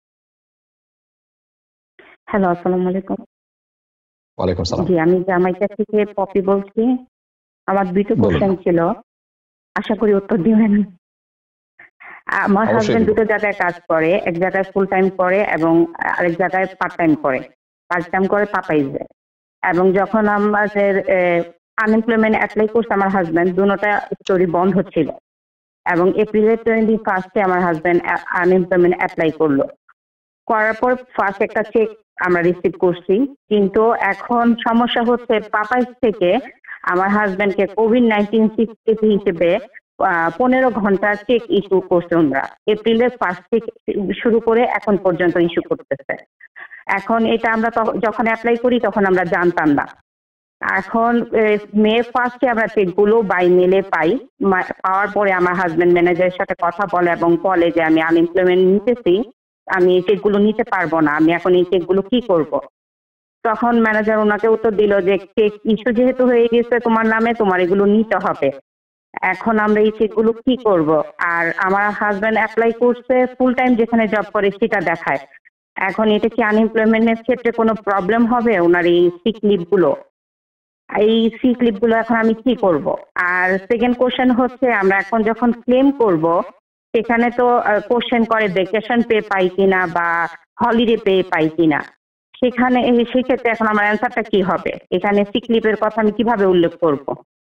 হ্যালো, আসসালামু আলাইকুম। ওয়ালাইকুম সালাম। জি, আমি জামাইকা থেকে পপি বলছি। আমার দুটো কোশ্চেন ছিল, আশা করি উত্তর দিবেন। আমার হাজবেন্ড দুটো জায়গায় কাজ করে, এক জায়গায় ফুল টাইম করে এবং আরেক জায়গায় পার্ট টাইম করে। পার্ট টাইম করে পাপাইজে, এবং যখন আমাদের আনএমপ্লয়মেন্ট অ্যাপ্লাই করছে আমার হাজবেন্ড, দুটোটা স্টোরি বন্ধ ছিল। এবং এপ্রিলের 21 আমার হাজবেন্ড আনএমপ্লয়মেন্ট অ্যাপ্লাই করলো। করার পর ফার্স্ট একটা চেক আমরা রিসিভ করছি, কিন্তু এখন সমস্যা হচ্ছে পাপাইস থেকে আমার হাজবেন্ডকে কোভিড-19 সিক্স হিসেবে 15 ঘন্টার চেক ইস্যু করছে ওনারা। এপ্রিলের 1 থেকে শুরু করে এখন পর্যন্ত ইস্যু করতেছে। এখন এটা আমরা যখন অ্যাপ্লাই করি তখন আমরা জানতাম না। এখন মে 1 আমরা চেকগুলো বাই মেলে পাই। পাওয়ার পরে আমার হাজবেন্ড ম্যানেজারের সাথে কথা বলে এবং বলে যে আমি আনএমপ্লয়মেন্ট নিতেছি, আমি এই চেকগুলো নিতে পারবো না, আমি এখন এই চেকগুলো কি করব। তখন ম্যানেজার ওনাকে উত্তর দিল যে চেক ইস্যু যেহেতু হয়ে গেছে তোমার নামে, তোমার এগুলো নিতে হবে। এখন আমরা এই চেকগুলো কি করব। আর আমার হাজবেন্ড অ্যাপ্লাই করছে ফুল টাইম যেখানে জব করে সেটা দেখায়। এখন এটা কি আনএমপ্লয়মেন্টের ক্ষেত্রে কোনো প্রবলেম হবে ওনার এই সিক লিভগুলো? এই সিক লিভগুলো এখন আমি কি করব। আর সেকেন্ড কোশ্চেন হচ্ছে আমরা এখন যখন ক্লেম করব সেখানে তো কোশ্চেন করে ভ্যাকেশন পে পাই কিনা বা হলিডে পে পাই কিনা, সেখানে সেক্ষেত্রে এখন আমার অ্যান্সারটা কি হবে? এখানে সিক লিভের কথা আমি কিভাবে উল্লেখ করব?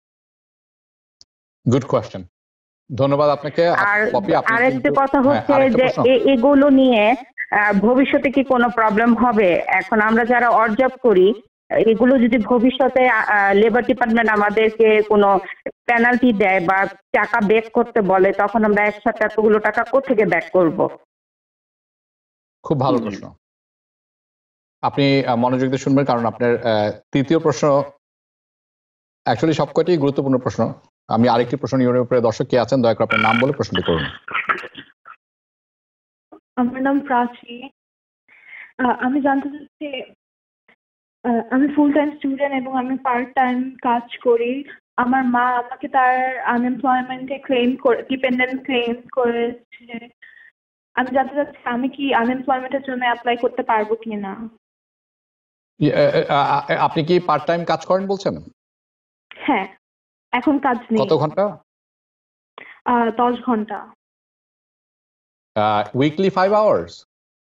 গুড কোয়েশ্চেন, ধন্যবাদ আপনাকে। আর একটা কথা হচ্ছে যে এগুলো নিয়ে ভবিষ্যতে কি কোনো প্রবলেম হবে? এখন আমরা যারা অড জব করি, এগুলো যদি ভবিষ্যতে লেবার ডিপার্টমেন্ট আমাদেরকে কোনো পেনাল্টি দেয় বা টাকা ব্যাক করতে বলে, তখন আমরা একসাথে এতগুলো টাকা কোথেকে ব্যাক করব? খুব ভালো প্রশ্ন, আপনি মনোযোগ দিয়ে শুনবেন, কারণ আপনার তৃতীয় প্রশ্ন অ্যাকচুয়ালি সবকটি গুরুত্বপূর্ণ প্রশ্ন। আমি আরেকটি প্রশ্ন নিয়ে উপরে দর্শক কে আছেন, দয়া করে আপনার নাম বলে প্রশ্নটি করুন। আমার নাম প্রাচী। আমি জানতে চাচ্ছি, আমি ফুল টাইম স্টুডেন্ট এবং আমি পার্ট টাইম কাজ করি। আমার মা আমাকে তার আনএমপ্লয়মেন্টে ডিপেন্ডেন্ট ক্লেম করেছে। আমি জানতে চাচ্ছি আমি কি আনএমপ্লয়মেন্টের জন্য অ্যাপ্লাই করতে পারবো কিনা। আপনি কি পার্ট টাইম কাজ করেন বলছেন? হ্যাঁ, এখন কাজ নেই। কত ঘন্টা? 10 ঘন্টা। Weekly 5 hours?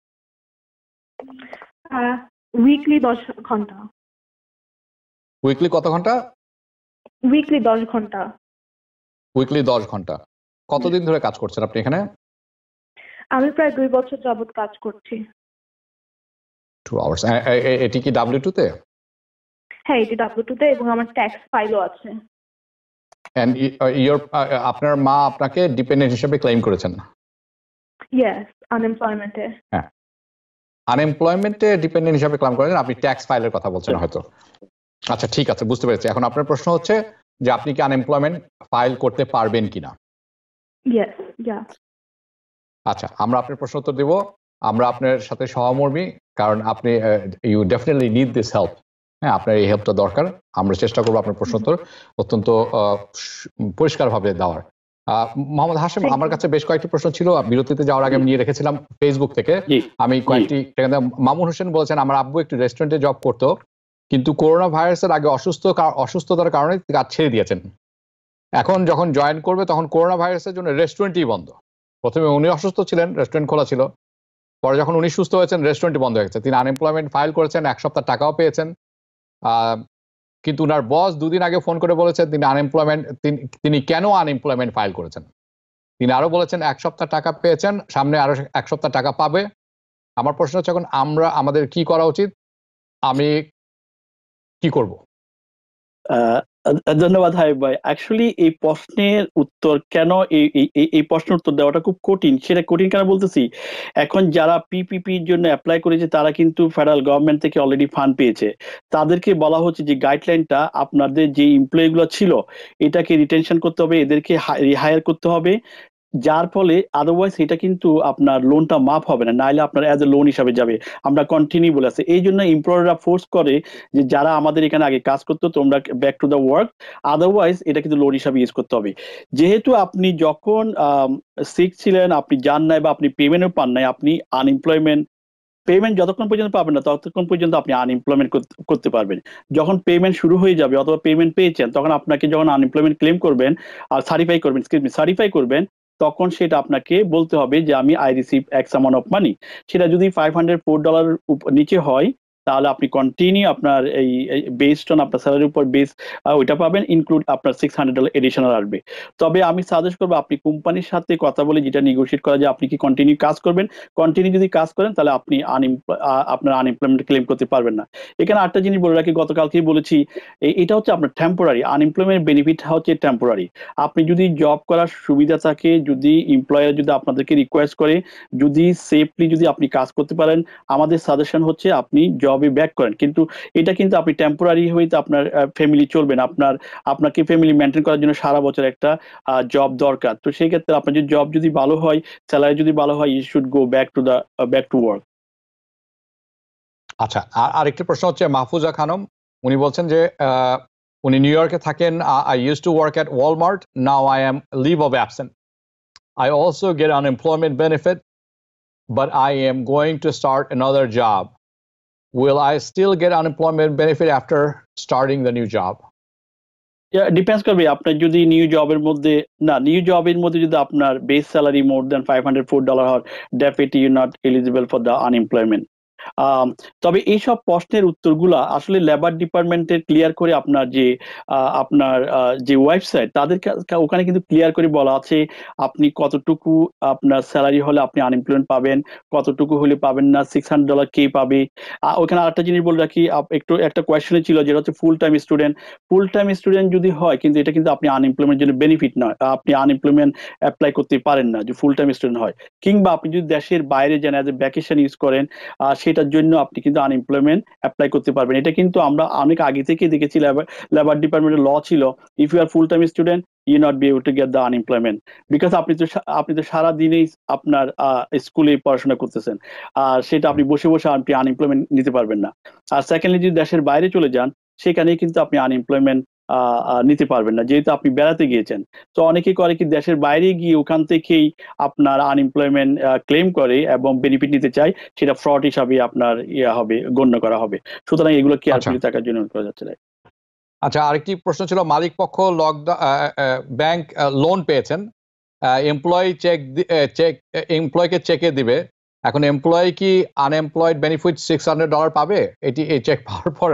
উইকলি 10 ঘন্টা। উইকলি কত ঘন্টা? উইকলি 10 ঘন্টা। উইকলি 10 ঘন্টা। কতদিন ধরে কাজ করছেন আপনি এখানে? আমি প্রায় 2 বছর যাবত কাজ করছি। 2 আওয়ার্স। এটি কি W2 তে? হ্যাঁ, এটি W2 তে এবং আমার ট্যাক্স ফাইলও আছে। এন্ড আপনার মা আপনাকে ডিপেন্ডেন্ট হিসেবে ক্লেম করেছেন? ইয়েস, আনএমপ্লয়মেন্টে। হ্যাঁ, আনএমপ্লয়মেন্টে ডিপেন্ডেন্ট হিসেবে ক্লেম করেন, আপনি ট্যাক্স ফাইলের কথা বলছেন হয়তো। আচ্ছা, ঠিক আছে, বুঝতে পেরেছি। এখন আপনার প্রশ্ন হচ্ছে যে আপনি কি আনএমপ্লয়মেন্ট ফাইল করতে পারবেন কিনা? Yes, yeah. আচ্ছা, আমরা আপনার প্রশ্ন উত্তর দেব। আমরা আপনার সাথে সহমর্মী, কারণ আপনি you definitely need this help. হ্যাঁ, আপনার এই হেল্পটা দরকার। আমরা চেষ্টা করবো আপনার প্রশ্ন উত্তর অত্যন্ত পরিষ্কারভাবে দেওয়ার। মোহাম্মদ হাশেম, আমার কাছে বেশ কয়েকটি প্রশ্ন ছিল, বিরতিতে যাওয়ার আগে আমি নিয়ে রেখেছিলাম ফেসবুক থেকে। আমি কয়েকটি, মামুন হোসেন বলেছেন আমার আব্বু একটি রেস্টুরেন্টে জব করতো, কিন্তু করোনা ভাইরাসের আগে অসুস্থতার কারণে কাজ ছেড়ে দিয়েছেন। এখন যখন জয়েন করবে তখন করোনা ভাইরাসের জন্য রেস্টুরেন্টই বন্ধ। প্রথমে উনি অসুস্থ ছিলেন, রেস্টুরেন্ট খোলা ছিল। পরে যখন উনি সুস্থ হয়েছেন, রেস্টুরেন্টই বন্ধ হয়ে গেছে। তিনি আনএমপ্লয়মেন্ট ফাইল করেছেন, 1 সপ্তাহ টাকাও পেয়েছেন। কিন্তু উনার বস 2 দিন আগে ফোন করে বলেছেন তিনি কেন আনএমপ্লয়মেন্ট ফাইল করেছেন। তিনি আরো বলেছেন 1 সপ্তাহ টাকা পেয়েছেন, সামনে আরো 1 সপ্তাহ টাকা পাবে। আমার প্রশ্ন হচ্ছে এখন আমাদের কি করা উচিত, আমি কি করব? ধন্যবাদ হাবিব ভাই। অ্যাকচুয়ালি এই প্রশ্নের উত্তর কেন, এই প্রশ্নের উত্তর দেওয়াটা খুব কঠিন। সেটা কঠিন কেন বলতেছি, এখন যারা পিপিপির জন্য অ্যাপ্লাই করেছে তারা কিন্তু ফেডারেল গভর্নমেন্ট থেকে অলরেডি ফান্ড পেয়েছে। তাদেরকে বলা হচ্ছে যে গাইডলাইনটা আপনাদের যে এমপ্লয়িগুলো ছিল এটাকে রিটেনশন করতে হবে, এদেরকে রিহায়ার করতে হবে, যার ফলে আদারওয়াইজ এটা কিন্তু আপনার লোনটা মাফ হবে না, নাইলে আপনার অ্যাজ এ লোন হিসাবে যাবে। আমরা কন্টিনিউ বলে আছে, এই জন্য এমপ্লয়াররা ফোর্স করে যে যারা আমাদের এখানে আগে কাজ করতো তোমরা back to the work, otherwise এটা কিন্তু লোন হিসাবে ইউজ করতে হবে। যেহেতু আপনি যখন সিক ছিলেন, আপনি যান নাই বা আপনি পেমেন্টও পান নাই, আপনি আনএমপ্লয়মেন্ট পেমেন্ট যতক্ষণ পর্যন্ত পাবেন না ততক্ষণ পর্যন্ত আপনি আনএমপ্লয়মেন্ট করতে পারবেন। যখন পেমেন্ট শুরু হয়ে যাবে অথবা পেমেন্ট পেয়েছেন, তখন আপনাকে যখন আনএমপ্লয়মেন্ট ক্লেম করবেন আর সার্টিফাই করবেন তখন সেটা আপনাকে বলতে হবে যে আমি I receive X amount of money. সেটা যদি $504 নিচে হয় তাহলে আপনি কন্টিনিউ আপনার এই বেসড অন আপনার স্যালারির উপর বেস ওইটা পাবেন, ইনক্লুড আপনার $600 এডিশনাল আসবে। তবে আমি সাজেস্ট করবো আপনি কোম্পানির সাথে কথা বলে যেটা নেগোশিয়েট করা যায়, আপনি কি কন্টিনিউ কাজ করবেন। কন্টিনিউ যদি কাজ করেন তাহলে আপনি আপনার আনএমপ্লয়মেন্ট ক্লেম করতে পারবেন না। এখানে আরেকটা জিনিস বলে রাখি, গতকালকেই বলেছি, এটা হচ্ছে আপনার টেম্পোরারি আনএমপ্লয়মেন্ট বেনিফিট হচ্ছে টেম্পোরারি। আপনি যদি জব করার সুবিধা থাকে, যদি এমপ্লয়ার যদি আপনাদেরকে রিকোয়েস্ট করে, যদি সেফলি যদি আপনি কাজ করতে পারেন, আমাদের সাজেশন হচ্ছে আপনি জবে ব্যাক করেন। কিন্তু এটা কিন্তু আপনি টেম্পোরারি হইতে আপনার ফ্যামিলি চলবে না, আপনাকে ফ্যামিলি মেনটেন করার জন্য সারা বছর একটা জব দরকার। তো সেই ক্ষেত্রে আপনার যদি জব যদি ভালো হয়, স্যালারি যদি ভালো হয়, you should go back to work. আচ্ছা, আরেকটি প্রশ্ন হচ্ছে মাহফুজা খানম, উনি বলছেন যে উনি নিউ ইয়র্কে থাকেন। I use to work at Walmart, now I am leave of absent. I also get unemployment benefit, but I am going to start another job. Will I still get unemployment benefit after starting the new job? Depends করবে আপনার যদি new জবের মধ্যে যদি আপনার base salary মোর than $504 হয়, definitely you not eligible for the unemployment. তবে এইসব প্রশ্নের উত্তরগুলা আসলে লেবার ডিপার্টমেন্টের ক্লিয়ার করে আপনার যে ওয়েবসাইট তাদের ওখানে কিন্তু ক্লিয়ার করে বলা আছে আপনি কতটুকু আপনার স্যালারি হলে আপনি আনএমপ্লয়মেন্ট পাবেন, কতটুকু হলে পাবেন না, $600 কে পাবে। ওখানে আরেকটা জিনিস বলে রাখি, একটা কোয়েশ্চেন ছিল যেটা হচ্ছে ফুল টাইম স্টুডেন্ট যদি হয়, কিন্তু এটা কিন্তু আপনি আনএমপ্লয়মেন্টের জন্য বেনিফিট নয়, আপনি আনএমপ্লয়মেন্ট অ্যাপ্লাই করতে পারেন না যদি ফুল টাইম স্টুডেন্ট হয়। কিংবা আপনি যদি দেশের বাইরে যান অ্যাজ এ ভ্যাকেশন ইউজ করেন, সেটার জন্য আপনি কিন্তু আনএমপ্লয়মেন্ট অ্যাপ্লাই করতে পারবেন। এটা কিন্তু আমরা অনেক আগে থেকে দেখেছি, লেবার ডিপার্টমেন্টের ল ছিল, if you are full time student you not be able to get the unemployment, because আপনি তো সারা দিনেই আপনার স্কুলে পড়াশোনা করতেছেন, আর সেটা আপনি বসে বসে আপনি আনএমপ্লয়মেন্ট নিতে পারবেন না। আর সেকেন্ডলি যদি দেশের বাইরে চলে যান, সেখানে কিন্তু আপনি আনএমপ্লয়মেন্ট নিতে পারবেন না, যেহেতু আপনি বেড়াতে গিয়েছেন। তো অনেকে করে কি দেশের বাইরে গিয়ে ওখান থেকেই আপনার আনএমপ্লয়মেন্ট ক্লেম করে এবং বেনিফিট নিতে চায়, সেটা ফ্রড হিসাবে আপনার গণ্য করা হবে। সুতরাং এগুলো কেয়ারফুলি থাকার জন্য করা যাচ্ছে না। আচ্ছা, আরেকটি প্রশ্ন ছিল, মালিক পক্ষ ব্যাংক লোন পেয়েছেন, এমপ্লয়কে চেকে দিবে, এখন এমপ্লয় কি আনএমপ্লয়েড বেনিফিট $600 পাবে এই চেক পাওয়ার পর?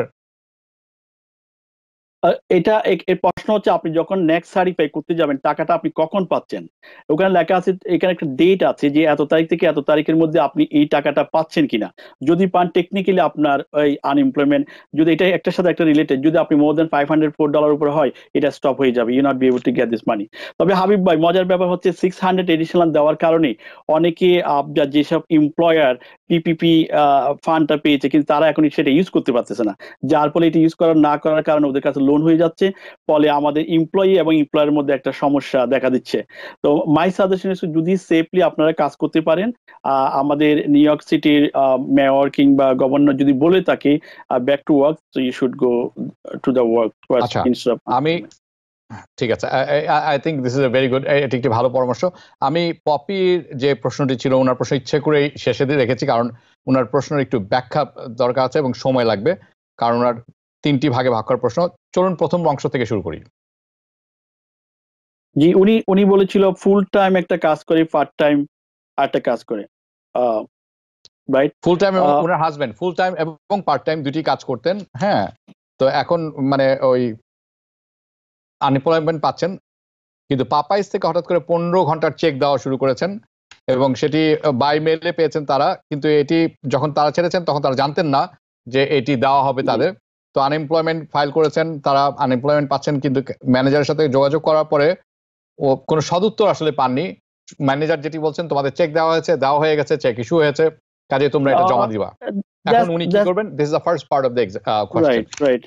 এর প্রশ্ন হচ্ছে আপনি যখন নেক্সট সার্টিফাই করতে যাবেন টাকাটা আপনি কখন পাচ্ছেন। ওখানে লেখা আছে, এখানে একটা ডেট আছে যে এত তারিখ থেকে এত তারিখের মধ্যে আপনি এই টাকাটা পাচ্ছেন কিনা। যদি পান, টেকনিক্যালি আপনার ওই আনএমপ্লয়মেন্ট, যদি এটা একটার সাথে একটা রিলেটেড, যদি আপনি মোর দেন $504 উপর হয়, এটা স্টপ হয়ে যাবে, you not be able to get this money. তবে হাবিব ভাই, মজার ব্যাপার হচ্ছে 600 এডিশনাল দেওয়ার কারণে অনেকে যেসব এমপ্লয়ার পিপিপি ফান্ডটা পেয়েছে, কিন্তু তারা এখন সেটা ইউজ করতে পারতেছে না, যার ফলে এটা ইউজ না করার কারণে ওদের কাছে লোন হয়ে যাচ্ছে, ফলে আমাদের এমপ্লয়ি এবং এমপ্লয়ারের মধ্যে একটা সমস্যা দেখা দিচ্ছে। তো মাই সাজেশন ইজ, যদি সেফলি আপনারা কাজ করতে পারেন, আমাদের নিউ ইয়র্ক সিটির মেয়র কিংবা গভর্নর যদি বলে থাকে back to work, so you should go to the work. আমি ঠিক আছে, I think this is a very good, এটি একটি ভালো পরামর্শ। আমি পপির যে প্রশ্নটি ছিল, ওনার প্রশ্ন ইচ্ছে করেই শেষে দিয়ে রেখেছি, কারণ ওনার প্রশ্নের একটু ব্যাখ্যা দরকার আছে এবং সময় লাগবে, কারণ ওনার 3টি ভাগে ভাগ করার প্রশ্ন। চলুন প্রথম অংশ থেকে শুরু করি। জি, উনি বলেছিল ফুল টাইম একটা কাজ করে, পার্ট টাইম একটা কাজ করে, রাইট? ফুল টাইম, ওনার হাজবেন্ড ফুল টাইম এবং পার্ট টাইম দুটি কাজ করতেন। হ্যাঁ, তো এখন মানে ওই আনএমপ্লয়মেন্ট পাচ্ছেন, কিন্তু পাপাইস থেকে হঠাৎ করে 15 ঘন্টার চেক দেওয়া শুরু করেছেন এবং সেটি বাই মেলে পেয়েছেন তারা, কিন্তু এটি যখন তারা ছেড়েছেন তখন তারা জানতেন না যে এটি দেওয়া হবে তাদের। তো আনএমপ্লয়মেন্ট ফাইল করেছেন, তারা আনএমপ্লয়মেন্ট পাচ্ছেন, কিন্তু ম্যানেজারের সাথে যোগাযোগ করার পরে ও কোনো সদুত্তর আসলে পাননি। ম্যানেজার যেটি বলছেন, তোমাদের চেক দেওয়া হয়ে গেছে, চেক ইস্যু হয়েছে, কাজে তোমরা এটা জমা দিবা। এখন উনি কি করবেন? This is the first part of the question. Right,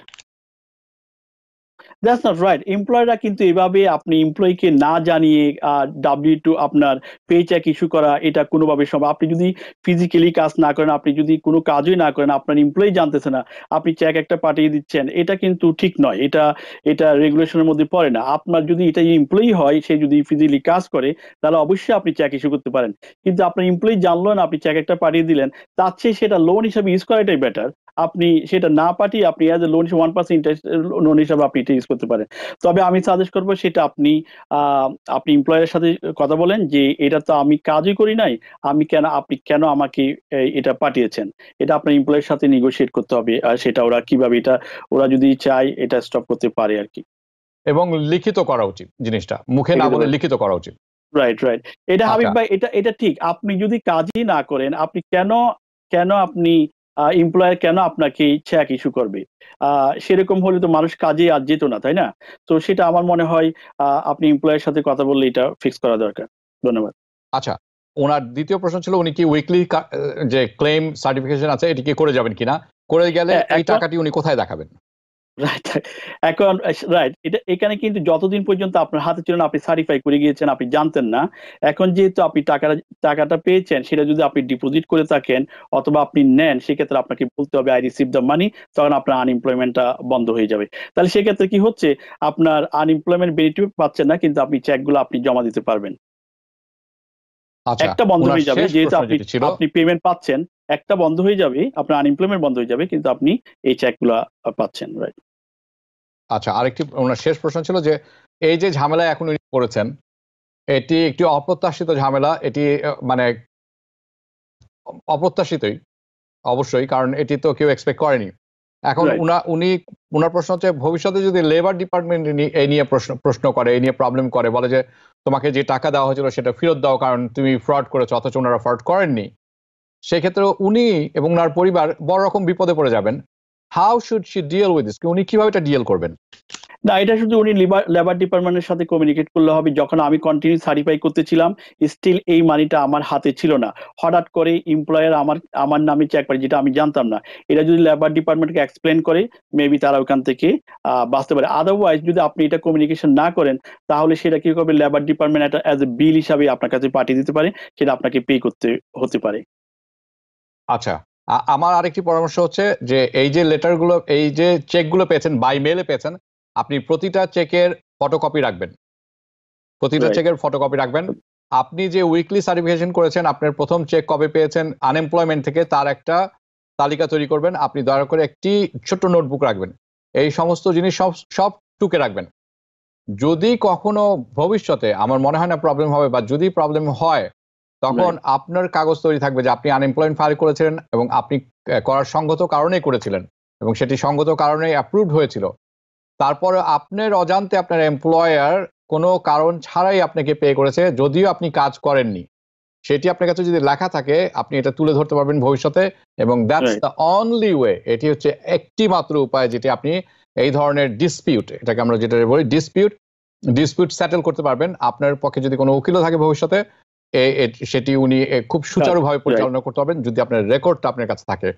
that's not right. এমপ্লয়াররা কিন্তু এভাবে আপনি এমপ্লয়িকে না জানিয়ে W2 আপনার পে চেক ইস্যু করা, এটা কোনোভাবে সম্ভব। আপনি যদি ফিজিক্যালি কাজ না করেন, আপনি যদি কোনো কাজই না করেন, আপনার এমপ্লয়ি জানতেছে না, আপনি চেক একটা পাঠিয়ে দিচ্ছেন, এটা কিন্তু ঠিক নয়, এটা রেগুলেশনের মধ্যে পড়ে না। আপনার যদি এটা এমপ্লয়ি হয়, সে যদি ফিজিক্যালি কাজ করে, তাহলে অবশ্যই আপনি চেক ইস্যু করতে পারেন। কিন্তু আপনার এমপ্লয়ি জানলো না, আপনি চেক একটা পাঠিয়ে দিলেন, তার চেয়ে সেটা লোন হিসাবে ইউজ করাটাই বেটার। আপনি সেটা না পাঠিয়ে আপনি as a loan 1% interest loan হিসাবে আপনি এটা ইউজ করতে পারেন। তবে আমি সাজেস্ট করবো সেটা আপনি আপনি এমপ্লয়ারের সাথে কথা বলেন যে এটা তো আমি কাজই করি নাই, আপনি কেন আমাকে এটা পাঠিয়েছেন, এটা আপনার এমপ্লয়ের সাথে নেগোশিয়েট করতে হবে। আর সেটা ওরা কিভাবে এটা ওরা যদি চায় এটা স্টপ করতে পারে আর কি। এবং লিখিত করা উচিত, জিনিসটা মুখে না বলে লিখিত করা উচিত। রাইট রাইট, এটা হাবিব ভাই, এটা ঠিক। আপনি যদি কাজই না করেন, আপনি কেন আপনি এমপ্লয়ার কেন আপনাকে চেক ইস্যু করবে? সেরকম হলে তো মানুষ কাজে আর যেত না, তাই না? তো সেটা আমার মনে হয় আপনি এমপ্লয়ের সাথে কথা বললে এটা ফিক্স করা দরকার। ধন্যবাদ। আচ্ছা, ওনার দ্বিতীয় প্রশ্ন ছিল উনি কি উইকলি যে ক্লেম সার্টিফিকেশন আছে এটি কি করে যাবেন কিনা, করে গেলে এই টাকাটি উনি কোথায় দেখাবেন? রাইট, এখন রাইট, এখানে কিন্তু যতদিন পর্যন্ত আপনার হাতে ছিল না, আপনি সার্টিফাই করে গিয়েছেন, আপনি জানতেন না। এখন যেহেতু আপনি টাকাটা পেয়েছেন, সেটা যদি আপনি ডিপোজিট করে থাকেন অথবা আপনি নেন, সেক্ষেত্রে আপনাকে বলতে হবে আই রিসিভ দ্য মানি, তখন আপনার আনএমপ্লয়মেন্টটা বন্ধ হয়ে যাবে। তাহলে সেক্ষেত্রে কি হচ্ছে, আপনার আনএমপ্লয়মেন্ট বেনিফিট পাচ্ছেন না, কিন্তু আপনি চেকগুলো আপনি জমা দিতে পারবেন। একটা বন্ধ হয়ে যাবে, যেহেতু আপনি পেমেন্ট পাচ্ছেন, একটা বন্ধ হয়ে যাবে, আপনার আনএমপ্লয়মেন্ট বন্ধ হয়ে যাবে, কিন্তু আপনি এই চেকগুলো পাচ্ছেন। রাইট। আচ্ছা, আরেকটি ওনার শেষ প্রশ্ন ছিল যে এই যে ঝামেলা এখন উনি করেছেন, এটি একটি অপ্রত্যাশিত ঝামেলা, এটি মানে অপ্রত্যাশিতই অবশ্যই, কারণ এটি তো কেউ এক্সপেক্ট করেনি। এখন উনার প্রশ্ন হচ্ছে ভবিষ্যতে যদি লেবার ডিপার্টমেন্ট এই নিয়ে প্রশ্ন করে, এই নিয়ে প্রবলেম করে, বলে যে তোমাকে যে টাকা দেওয়া হয়েছিল সেটা ফেরত দাও কারণ তুমি ফ্রড করেছো, অথচ ওনারা ফ্রড করেননি, সেক্ষেত্রে উনি এবং ওনার পরিবার বড় রকম বিপদে পড়ে যাবেন। How should she deal with this? উনি কিভাবে এটা ডিল করবেন? না, এটা শুধু উনি লেবার ডিপার্টমেন্টের সাথে কমিউনিকেট করলে হবে। যখন আমি কন্টিনিউ সার্টিফাই করতেছিলাম, স্টিল এই মানিটা আমার হাতে ছিল না, হঠাৎ করে এমপ্লয়ার আমার নামে চেক পারে, যেটা আমি জানতাম না। এটা যদি লেবার ডিপার্টমেন্টকে এক্সপ্লেন করে, মেবি তারা ওখান থেকে বাঁচতে পারে। আদারওয়াইজ যদি আপনি এটা কমিউনিকেশন না করেন, তাহলে সেটা কি করবে, লেবার ডিপার্টমেন্ট একটা অ্যাজ এ বিল হিসাবে আপনার কাছে পাঠিয়ে দিতে পারে, সেটা আপনাকে পে করতে হতে পারে। আচ্ছা, আমার আরেকটি পরামর্শ হচ্ছে যে এই যে লেটারগুলো, এই যে চেকগুলো পেয়েছেন, বাই মেলে পেয়েছেন, আপনি প্রতিটা চেকের ফটোকপি রাখবেন, প্রতিটা চেকের ফটোকপি রাখবেন। আপনি যে উইকলি সার্টিফিকেশন করেছেন, আপনার প্রথম চেক কবে পেয়েছেন আনএমপ্লয়মেন্ট থেকে, তার একটা তালিকা তৈরি করবেন। আপনি দয়া করে একটি ছোট্ট নোটবুক রাখবেন, এই সমস্ত জিনিস সব টুকে রাখবেন। যদি কখনো ভবিষ্যতে, আমার মনে হয় না প্রবলেম হবে, বা যদি প্রবলেম হয়, তখন আপনার কাগজ তৈরি থাকবে যে আপনি আনএমপ্লয়মেন্ট ফাইল করেছিলেন এবং আপনি করার সঙ্গত কারণেই করেছিলেন এবং সেটি সঙ্গত কারণে অ্যাপ্রুভড হয়েছিল। তারপরে আপনার অজান্তে আপনার এমপ্লয়ার কোনো কারণ ছাড়াই আপনাকে পে করেছে, যদিও আপনি কাজ করেননি, সেটি আপনার কাছে যদি লেখা থাকে, আপনি এটা তুলে ধরতে পারবেন ভবিষ্যতে। এবং দ্যাটস দ্য অনলি ওয়ে, এটি হচ্ছে একটি মাত্র উপায় যেটি আপনি এই ধরনের ডিসপিউট, এটাকে আমরা যেটা বলি ডিসপিউট সেটেল করতে পারবেন। আপনার পক্ষে যদি কোনো উকিলও থাকে ভবিষ্যতে, সেটি উনি খুব সুচারুভাবে পরিচালনা করতে পারবেন যদি আপনার রেকর্ডটা আপনার কাছে থাকে।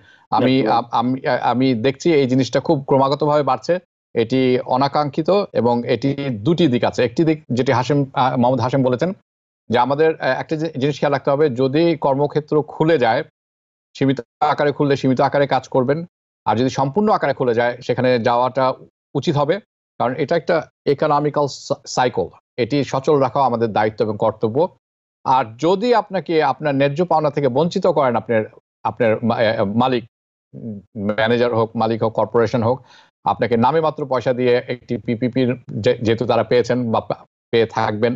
আমি দেখছি এই জিনিসটা খুব ক্রমাগতভাবে বাড়ছে, এটি অনাকাঙ্ক্ষিত এবং এটি দুটি দিক আছে। একটি দিক যেটি মোহাম্মদ হাশেম বলেছেন, যে আমাদের একটা জিনিস খেয়াল রাখতে হবে, যদি কর্মক্ষেত্র খুলে যায়, সীমিত আকারে খুললে সীমিত আকারে কাজ করবেন, আর যদি সম্পূর্ণ আকারে খুলে যায় সেখানে যাওয়াটা উচিত হবে, কারণ এটা একটা ইকোনমিক্যাল সাইকেল, এটি সচল রাখা আমাদের দায়িত্ব এবং কর্তব্য। আর যদি আপনাকে আপনার ন্যায্য পাওনা থেকে বঞ্চিত করেন আপনার মালিক, ম্যানেজার হোক, মালিক হোক, কর্পোরেশন হোক, আপনাকে নামে মাত্র পয়সা দিয়ে একটি পিপিপির যেহেতু তারা পেয়েছেন বা পেয়ে থাকবেন,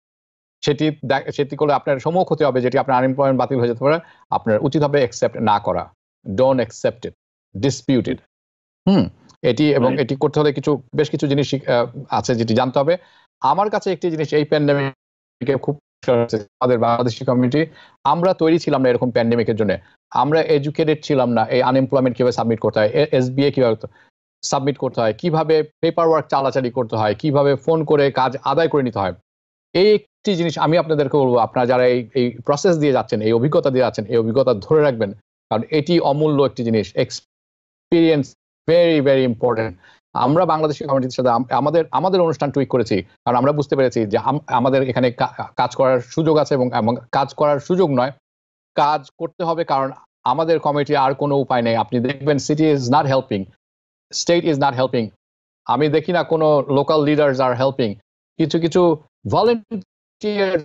সেটি করলে আপনার সমূহ ক্ষতি হবে, যেটি আপনার আনএমপ্লয়মেন্ট বাতিল হয়ে যেতে পারে। আপনার উচিত হবে অ্যাকসেপ্ট না করা, don't accept it, dispute it. এটি এবং এটি করতে হলে বেশ কিছু জিনিস আছে যেটি জানতে হবে। আমার কাছে একটি জিনিস এই প্যান্ডেমিকে খুব, আমাদের বাংলাদেশি কমিউনিটি আমরা তৈরি ছিলাম না এরকম প্যান্ডেমিকের জন্য, আমরা এডুকেটেড ছিলাম না এই আনএমপ্লয়মেন্ট কিভাবে সাবমিট করতে হয়, এসবিএ কিভাবে সাবমিট করতে হয়, কিভাবে পেপার ওয়ার্ক চালাচালি করতে হয়, কিভাবে ফোন করে কাজ আদায় করে নিতে হয়। এই একটি জিনিস আমি আপনাদেরকে বলবো, আপনারা যারা এই প্রসেস দিয়ে যাচ্ছেন, এই অভিজ্ঞতা দিয়ে যাচ্ছেন, এই অভিজ্ঞতা ধরে রাখবেন, কারণ এটি অমূল্য একটি জিনিস। Experience very very important. আমরা বাংলাদেশি কমিউনিটির সাথে আমাদের অনুষ্ঠান টুইক করেছি, কারণ আমরা বুঝতে পেরেছি যে আমাদের এখানে কাজ করার সুযোগ আছে, এবং কাজ করার সুযোগ নয়, কাজ করতে হবে, কারণ আমাদের কমিটি আর কোনো উপায় নেই। আপনি দেখবেন city is not helping, state is not helping, আমি দেখি না কোনো লোকাল লিডার্স আর হেল্পিং। কিছু ভলেন্টিয়ার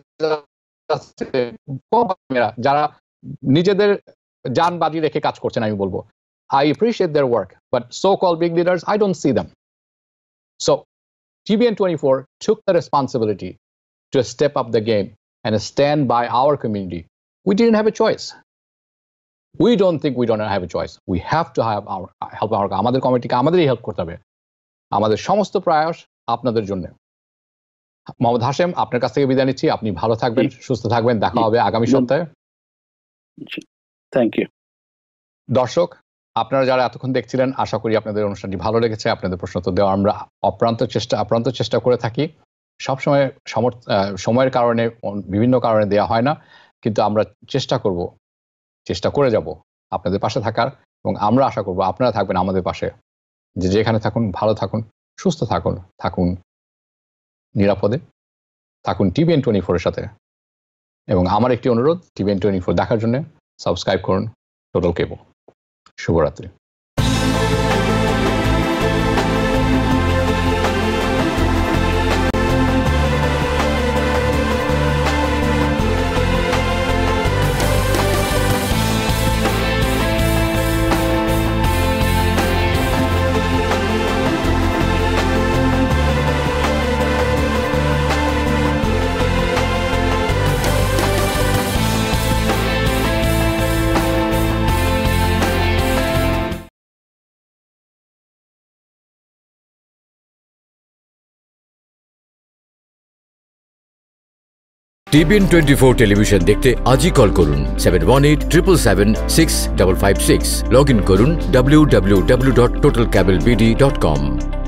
যারা নিজেদের জান বাজি রেখে কাজ করছেন, আমি বলবো I appreciate their work, but so-called big leaders, I don't see them. So TBN24 took the responsibility to step up the game and stand by our community. We didn't have a choice. We don't think we don't have a choice. We have to have our help. আমাদের কমিটিকে আমাদেরই help করতে হবে। আমাদের সমস্ত প্রয়াস আপনাদের জন্য। মোহাম্মদ হাশেম, আপনার কাছ থেকে বিদায় নিচ্ছি। আপনি ভালো থাকবেন, সুস্থ থাকবেন। দেখা হবে আগামী সপ্তাহে। Thank you. দর্শক, আপনারা যারা এতক্ষণ দেখছিলেন, আশা করি আপনাদের অনুষ্ঠানটি ভালো লেগেছে। আপনাদের প্রশ্ন তো দেওয়া আমরা আপ্রান্ত চেষ্টা করে থাকি। সবসময় সময়ের কারণে, বিভিন্ন কারণে দেওয়া হয় না, কিন্তু আমরা চেষ্টা করে যাব আপনাদের পাশে থাকার, এবং আমরা আশা করব আপনারা থাকবেন আমাদের পাশে। যেখানে থাকুন, ভালো থাকুন, সুস্থ থাকুন নিরাপদে থাকুন TBN24 এর সাথে। এবং আমার একটি অনুরোধ, TBN24 দেখার জন্য সাবস্ক্রাইব করুন টোটাল কেবল। শুভরাত্রি। TBN24 টেলিভিশন দেখতে আজই কল করুন 7187776556। লগ ইন করুন www.totalcablebd.com।